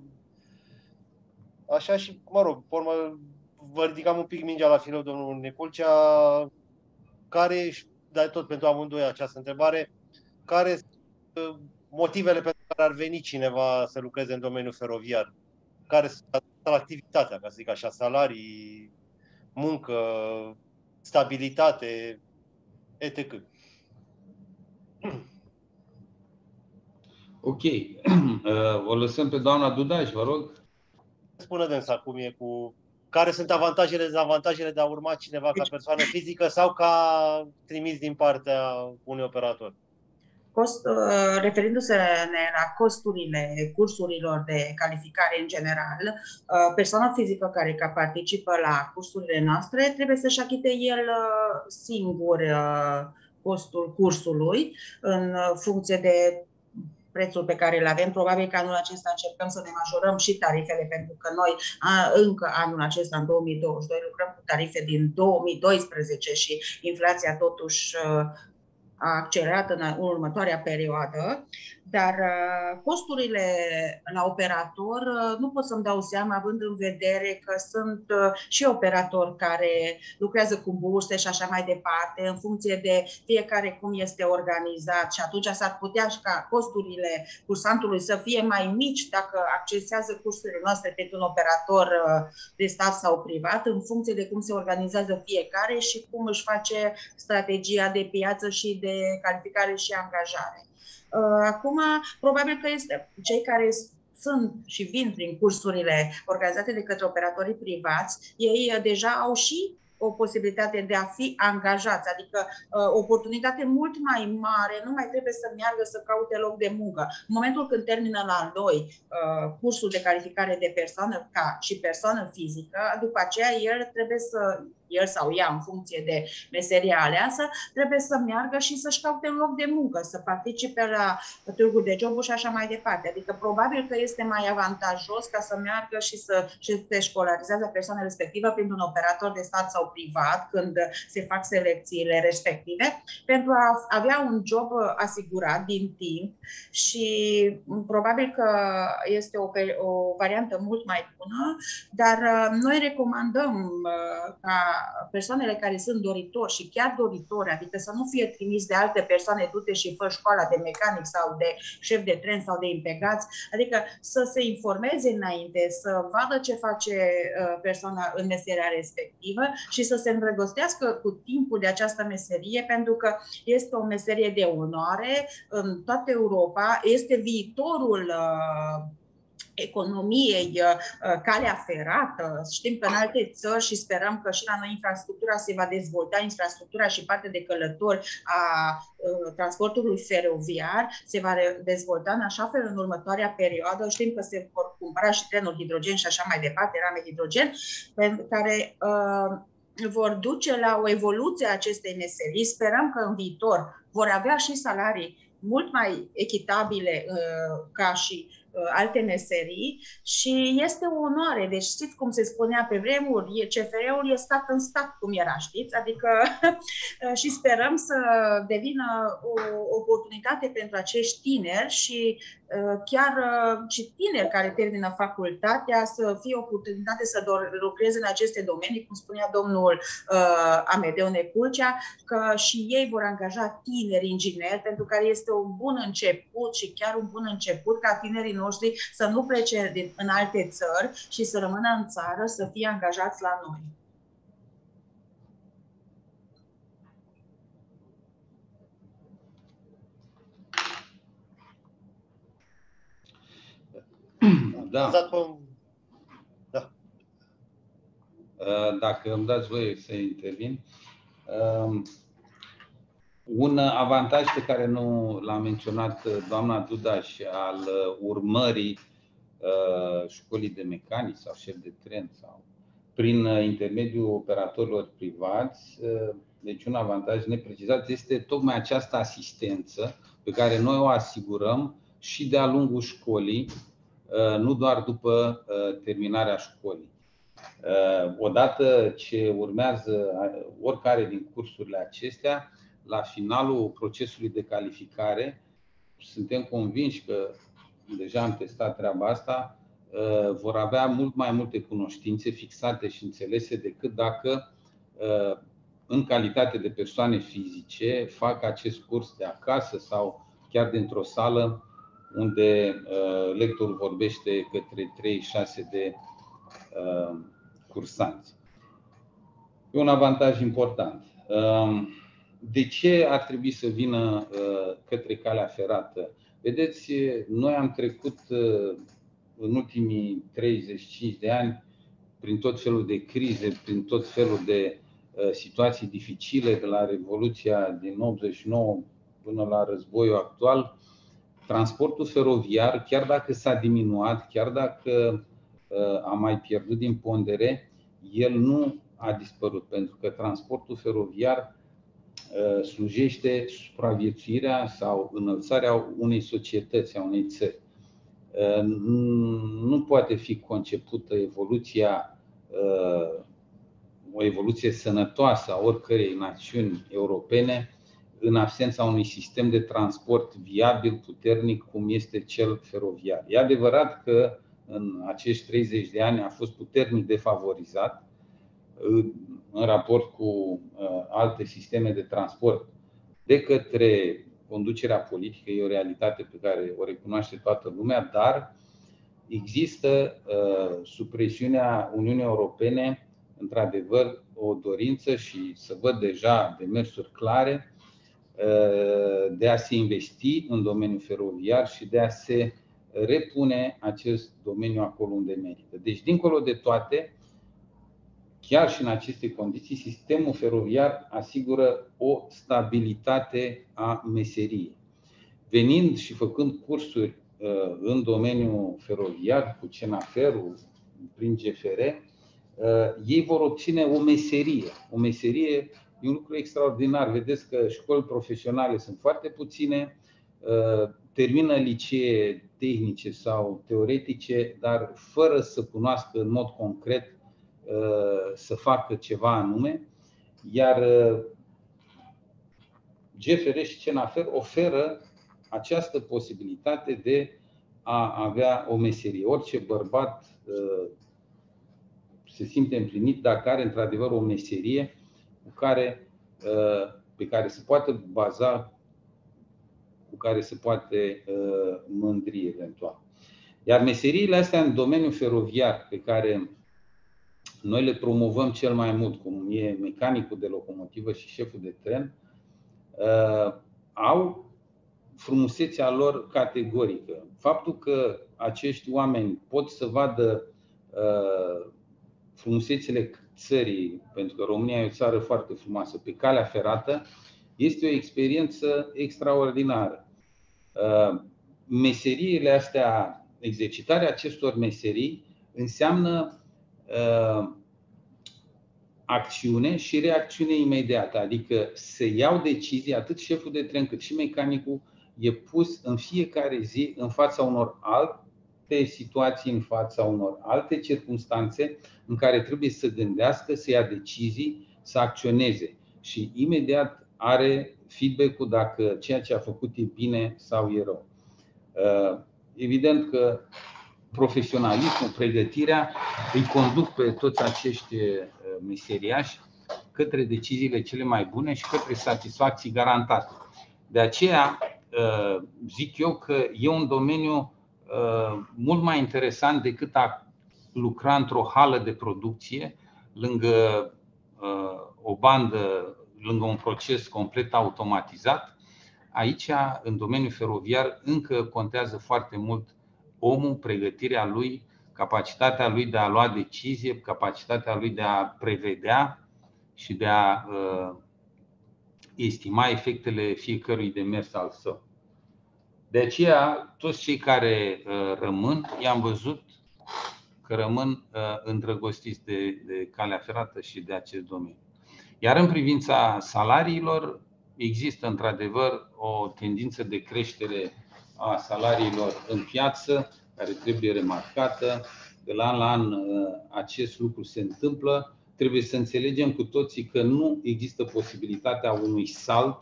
așa și, mă rog, pe urmă vă ridicam un pic mingea la fileu, domnul Neculcea, care, dar tot pentru amândoi această întrebare, care sunt motivele pentru care ar veni cineva să lucreze în domeniul feroviar? Care sunt activitatea, ca să zic așa, salarii, muncă, stabilitate, etc. Ok. O lăsăm pe doamna Dudaș, vă rog. Spune dânsa cum e cu... Care sunt avantajele, dezavantajele de a urma cineva ca persoană fizică sau ca trimis din partea unui operator? Referindu-se la costurile cursurilor de calificare în general, persoana fizică care participă la cursurile noastre trebuie să-și achite el singur costul cursului în funcție de prețul pe care îl avem. Probabil că anul acesta încercăm să ne majorăm și tarifele, pentru că noi încă anul acesta, în 2022, lucrăm cu tarife din 2012 și inflația totuși a accelerat în următoarea perioadă, dar costurile la operator nu pot să-mi dau seama, având în vedere că sunt și operatori care lucrează cu burse și așa mai departe, în funcție de fiecare cum este organizat, și atunci s-ar putea ca costurile cursantului să fie mai mici dacă accesează cursurile noastre pentru un operator de stat sau privat, în funcție de cum se organizează fiecare și cum își face strategia de piață și de calificare și angajare. Acum, probabil că cei care sunt și vin prin cursurile organizate de către operatorii privați, ei deja au și o posibilitate de a fi angajați, adică o oportunitate mult mai mare, nu mai trebuie să meargă să caute loc de muncă. În momentul când termină la noi cursul de calificare de persoană și persoană fizică, după aceea el sau ea, în funcție de meseria aleasă, trebuie să meargă și să-și caute un loc de muncă, să participe la târgul de joburi și așa mai departe. Adică probabil că este mai avantajos ca să meargă și să se școlarizează persoana respectivă printr-un operator de stat sau privat când se fac selecțiile respective, pentru a avea un job asigurat din timp și probabil că este o variantă mult mai bună, dar noi recomandăm ca persoanele care sunt doritori și chiar doritori, adică să nu fie trimis de alte persoane, du-te și fă școala de mecanic sau de șef de tren sau de impegați, adică să se informeze înainte, să vadă ce face persoana în meseria respectivă și să se îndrăgostească cu timpul de această meserie, pentru că este o meserie de onoare în toată Europa, este viitorul economiei, calea ferată. Știm că în alte țări și sperăm că și la noi infrastructura se va dezvolta, infrastructura și partea de călători a transportului feroviar se va dezvolta în așa fel în următoarea perioadă. Știm că se vor cumpăra și trenuri hidrogen și așa mai departe, rame hidrogen, care vor duce la o evoluție a acestei meserii. Sperăm că în viitor vor avea și salarii mult mai echitabile ca și alte meserii și este o onoare. Deci știți cum se spunea pe vremuri, CFR-ul e stat în stat, cum era, știți? Adică și sperăm să devină o oportunitate pentru acești tineri și chiar și tineri care termină facultatea să fie o oportunitate să lucreze în aceste domenii, cum spunea domnul Amedeo Neculcea, că și ei vor angaja tineri ingineri, pentru care este un bun început și chiar un bun început ca tinerii noștri să nu plece în alte țări și să rămână în țară, să fie angajați la noi. Da. Dacă îmi dați voie să intervin. Un avantaj pe care nu l-a menționat doamna Dudaș al urmării școlii de mecanici sau șef de tren sau prin intermediul operatorilor privați, deci un avantaj neprecizat este tocmai această asistență pe care noi o asigurăm și de-a lungul școlii, nu doar după terminarea școlii. Odată ce urmează oricare din cursurile acestea, la finalul procesului de calificare, suntem convinși că deja am testat treaba asta, vor avea mult mai multe cunoștințe fixate și înțelese decât dacă în calitate de persoane fizice fac acest curs de acasă sau chiar dintr-o sală unde lectorul vorbește către 3-6 de cursanți. E un avantaj important. De ce ar trebui să vină către calea ferată? Vedeți, noi am trecut în ultimii 35 de ani prin tot felul de crize, prin tot felul de situații dificile, de la Revoluția din 89 până la războiul actual. Transportul feroviar, chiar dacă s-a diminuat, chiar dacă a mai pierdut din pondere, el nu a dispărut, pentru că transportul feroviar slujește supraviețuirea sau înălțarea unei societăți, a unei țări. Nu poate fi concepută o evoluție sănătoasă a oricărei națiuni europene în absența unui sistem de transport viabil, puternic, cum este cel feroviar. E adevărat că în acești 30 de ani a fost puternic defavorizat în raport cu alte sisteme de transport de către conducerea politică. E o realitate pe care o recunoaște toată lumea, dar există sub presiunea Uniunii Europene într-adevăr o dorință și să văd deja demersuri clare de a se investi în domeniul feroviar și de a se repune acest domeniu acolo unde merită. Deci, dincolo de toate, chiar și în aceste condiții, sistemul feroviar asigură o stabilitate a meseriei. Venind și făcând cursuri în domeniul feroviar, cu CENAFER-ul, prin GFR, ei vor obține o meserie. O meserie e un lucru extraordinar. Vedeți că școli profesionale sunt foarte puține, termină licee tehnice sau teoretice, dar fără să cunoască în mod concret să facă ceva anume, iar GFR și CENAFER oferă această posibilitate de a avea o meserie. Orice bărbat se simte împlinit dacă are într-adevăr o meserie pe care se poate baza, cu care se poate mândri eventual. Iar meseriile astea în domeniul feroviar, pe care noi le promovăm cel mai mult, cum e mecanicul de locomotivă și șeful de tren, au frumusețea lor categorică. Faptul că acești oameni pot să vadă frumusețile țării, pentru că România e o țară foarte frumoasă, pe calea ferată, este o experiență extraordinară. Meseriile astea, exercitarea acestor meserii înseamnă acțiune și reacțiune imediată, adică se iau decizii, atât șeful de tren cât și mecanicul e pus în fiecare zi în fața unor alte situații, în fața unor alte circumstanțe în care trebuie să gândească, să ia decizii, să acționeze și imediat are feedback-ul dacă ceea ce a făcut e bine sau e rău. Evident că profesionalismul, pregătirea îi conduc pe toți acești meseriași către deciziile cele mai bune și către satisfacții garantate. De aceea zic eu că e un domeniu mult mai interesant decât a lucra într-o hală de producție lângă o bandă, lângă un proces complet automatizat. Aici, în domeniul feroviar, încă contează foarte mult omul, pregătirea lui, capacitatea lui de a lua decizie, capacitatea lui de a prevedea și de a estima efectele fiecărui demers al său. De aceea, toți cei care rămân, i-am văzut că rămân îndrăgostiți de calea ferată și de acest domeniu. Iar în privința salariilor, există într-adevăr o tendință de creștere a salariilor în piață, care trebuie remarcată. De la an la an acest lucru se întâmplă. Trebuie să înțelegem cu toții că nu există posibilitatea unui salt,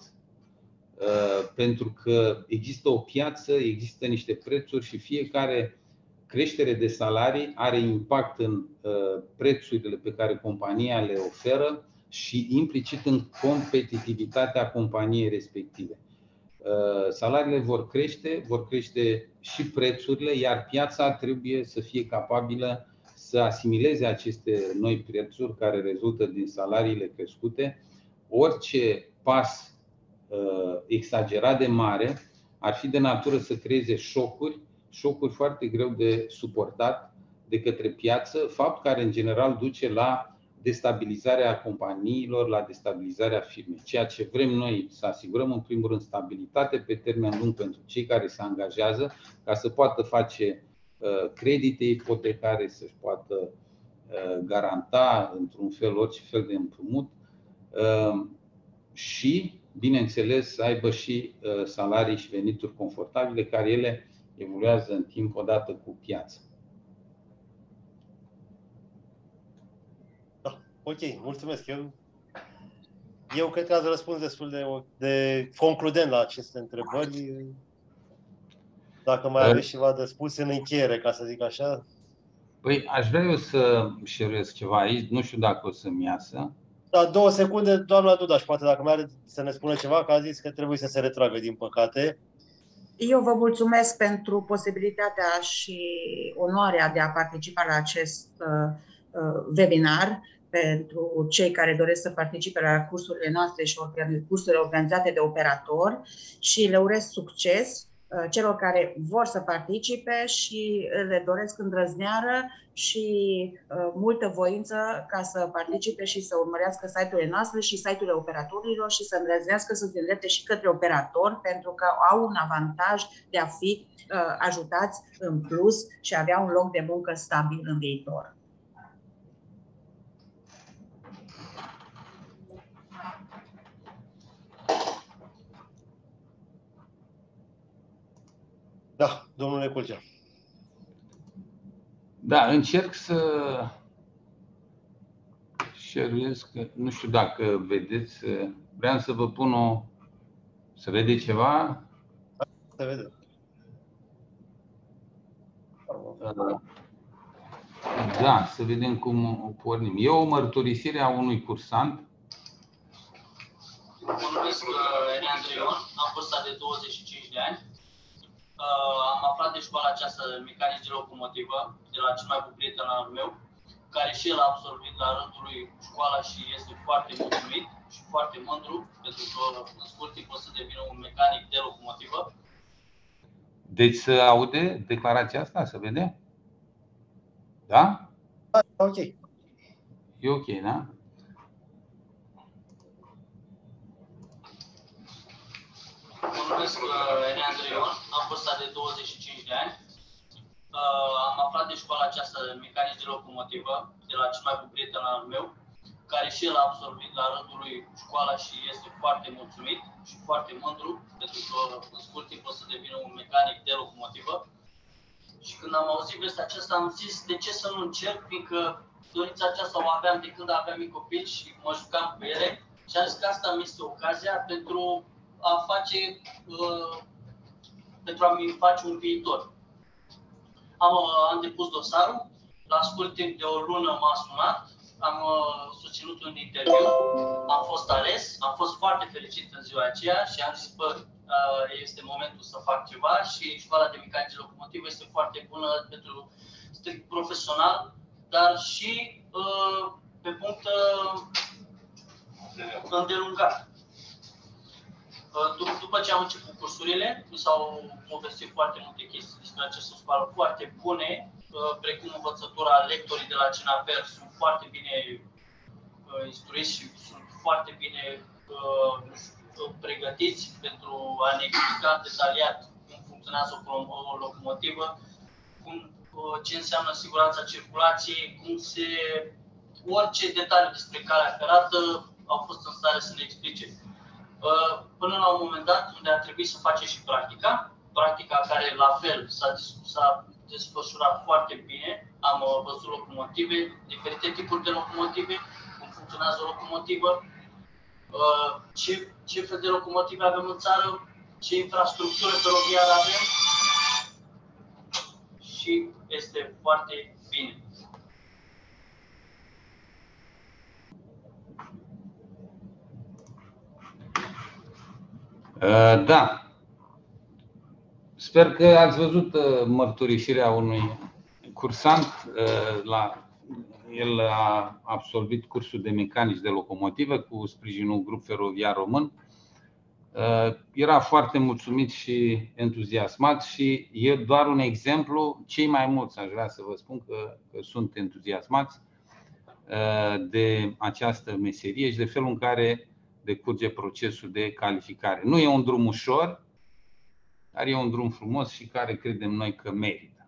pentru că există o piață, există niște prețuri și fiecare creștere de salarii are impact în prețurile pe care compania le oferă și implicit în competitivitatea companiei respective. Salariile vor crește și prețurile, iar piața trebuie să fie capabilă să asimileze aceste noi prețuri care rezultă din salariile crescute. Orice pas exagerat de mare ar fi de natură să creeze șocuri foarte greu de suportat de către piață, fapt care în general duce la destabilizarea companiilor, la destabilizarea firmei. Ceea ce vrem noi să asigurăm, în primul rând, stabilitate pe termen lung pentru cei care se angajează, ca să poată face credite ipotecare, să-și poată garanta într-un fel orice fel de împrumut și, bineînțeles, să aibă și salarii și venituri confortabile, care ele evoluează în timp odată cu piața. Da, ok, mulțumesc. Eu Eu cred că ați răspuns destul de concludent la aceste întrebări. Dacă mai aveți ceva de spus în încheiere, ca să zic așa. Păi, aș vrea eu să șeruiesc ceva aici, nu știu dacă o să-mi iasă. Da, 2 secunde, doamna Dudaș, poate dacă mai are să ne spună ceva, că a zis că trebuie să se retragă, din păcate. Eu vă mulțumesc pentru posibilitatea și onoarea de a participa la acest webinar pentru cei care doresc să participe la cursurile noastre și cursurile organizate de operatori și le urez succes celor care vor să participe și le doresc îndrăzneală și multă voință ca să participe și să urmărească site-urile noastre și site-urile operatorilor și să îndrăznească să se îndrepte și către operator, pentru că au un avantaj de a fi ajutați în plus și avea un loc de muncă stabil în viitor. Da, domnule Culcea. Da, încerc să șeruiesc, nu știu dacă vedeți, vreau să vă pun o... Să vedeți ceva? Se vede. Da, să vedem cum o pornim. E o mărturisire a unui cursant. Mă numesc Enean Traion, am vârsta de 25 de ani. Am aflat de școala aceasta mecanic de locomotivă, de la cel mai bun prieten al meu, care și el a absolvit la rândul lui școala și este foarte mulțumit și foarte mândru, pentru că în scurt timp o să devină un mecanic de locomotivă. Deci se aude declarația asta? Se vede? Da? Ok. E ok, da? Mă numesc Enean Traion, am vârsta de 25 de ani. Am aflat de școala aceasta mecanic de locomotivă, de la cel mai bun prieten al meu, care și el a absolvit la rândul lui școala și este foarte mulțumit și foarte mândru, pentru că în scurt timp o să devină un mecanic de locomotivă. Și când am auzit vestea aceasta, am zis de ce să nu încerc, fiindcă dorința aceasta o aveam de când aveam mic copil și mă jucam cu ele. Și am zis că asta mi este ocazia pentru a-mi face un viitor. Am depus dosarul, la scurt timp de o lună m-a sunat, am susținut un interviu, am fost ales, am fost foarte fericit în ziua aceea și am zis, este momentul să fac ceva și școala de mecanic de locomotivă este foarte bună pentru strict profesional, dar și pe punct îndelungat. După ce am început cursurile, mi s-au povestit foarte multe chestii despre această școală foarte bune, precum învățătura, lectorii de la CENAFER sunt foarte bine instruiți și sunt foarte bine pregătiți pentru a ne explica detaliat cum funcționează o locomotivă, ce înseamnă siguranța circulației, orice detaliu despre calea ferată au fost în stare să ne explice. Până la un moment dat, unde a trebuit să facem și practica care la fel s-a desfășurat foarte bine. Am văzut locomotive, diferite tipuri de locomotive, cum funcționează o locomotivă, ce fel de locomotive avem în țară, ce infrastructură feroviară avem și este foarte bine. Da. Sper că ați văzut mărturisirea unui cursant. El a absolvit cursul de mecanici de locomotivă cu sprijinul Grup Feroviar Român. Era foarte mulțumit și entuziasmat și e doar un exemplu. Cei mai mulți, aș vrea să vă spun că sunt entuziasmați de această meserie și de felul în care decurge procesul de calificare. Nu e un drum ușor, dar e un drum frumos și care credem noi că merită.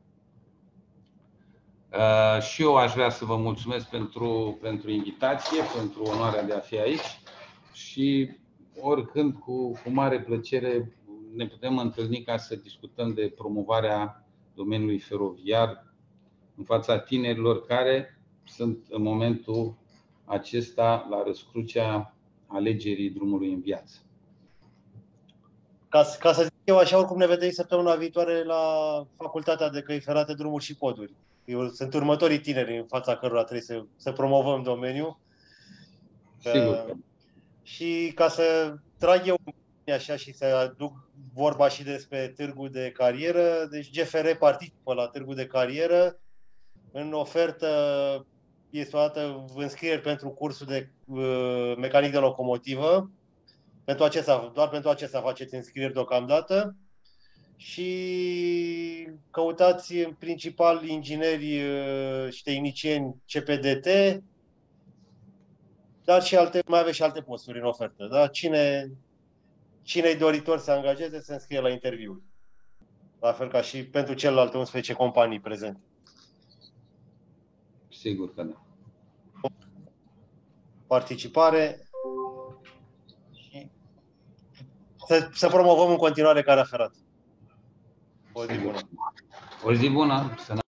Și eu aș vrea să vă mulțumesc pentru invitație, pentru onoarea de a fi aici și oricând cu mare plăcere ne putem întâlni ca să discutăm de promovarea domeniului feroviar în fața tinerilor care sunt în momentul acesta la răscrucea alegerii drumului în viață. Ca să zic eu așa, oricum ne vedem săptămâna viitoare la Facultatea de Căi Ferate, Drumuri și Poduri. Sunt următorii tineri în fața cărora trebuie să promovăm domeniul. Sigur. Și ca să trag eu așa și să aduc vorba și despre târgul de carieră, deci GFR participă la târgul de carieră. În ofertă este o dată înscrieri pentru cursul de mecanic de locomotivă. Doar pentru acesta faceți înscrieri deocamdată. Și căutați în principal ingineri și tehnicieni CPDT, dar și mai aveți și alte posturi în ofertă. Da? Cine-i doritor să angajeze, se înscrie la interviuri. La fel ca și pentru celelalte 11 companii prezente. Sigur că da. Participare și să promovăm în continuare calea ferată. O zi bună! O zi bună!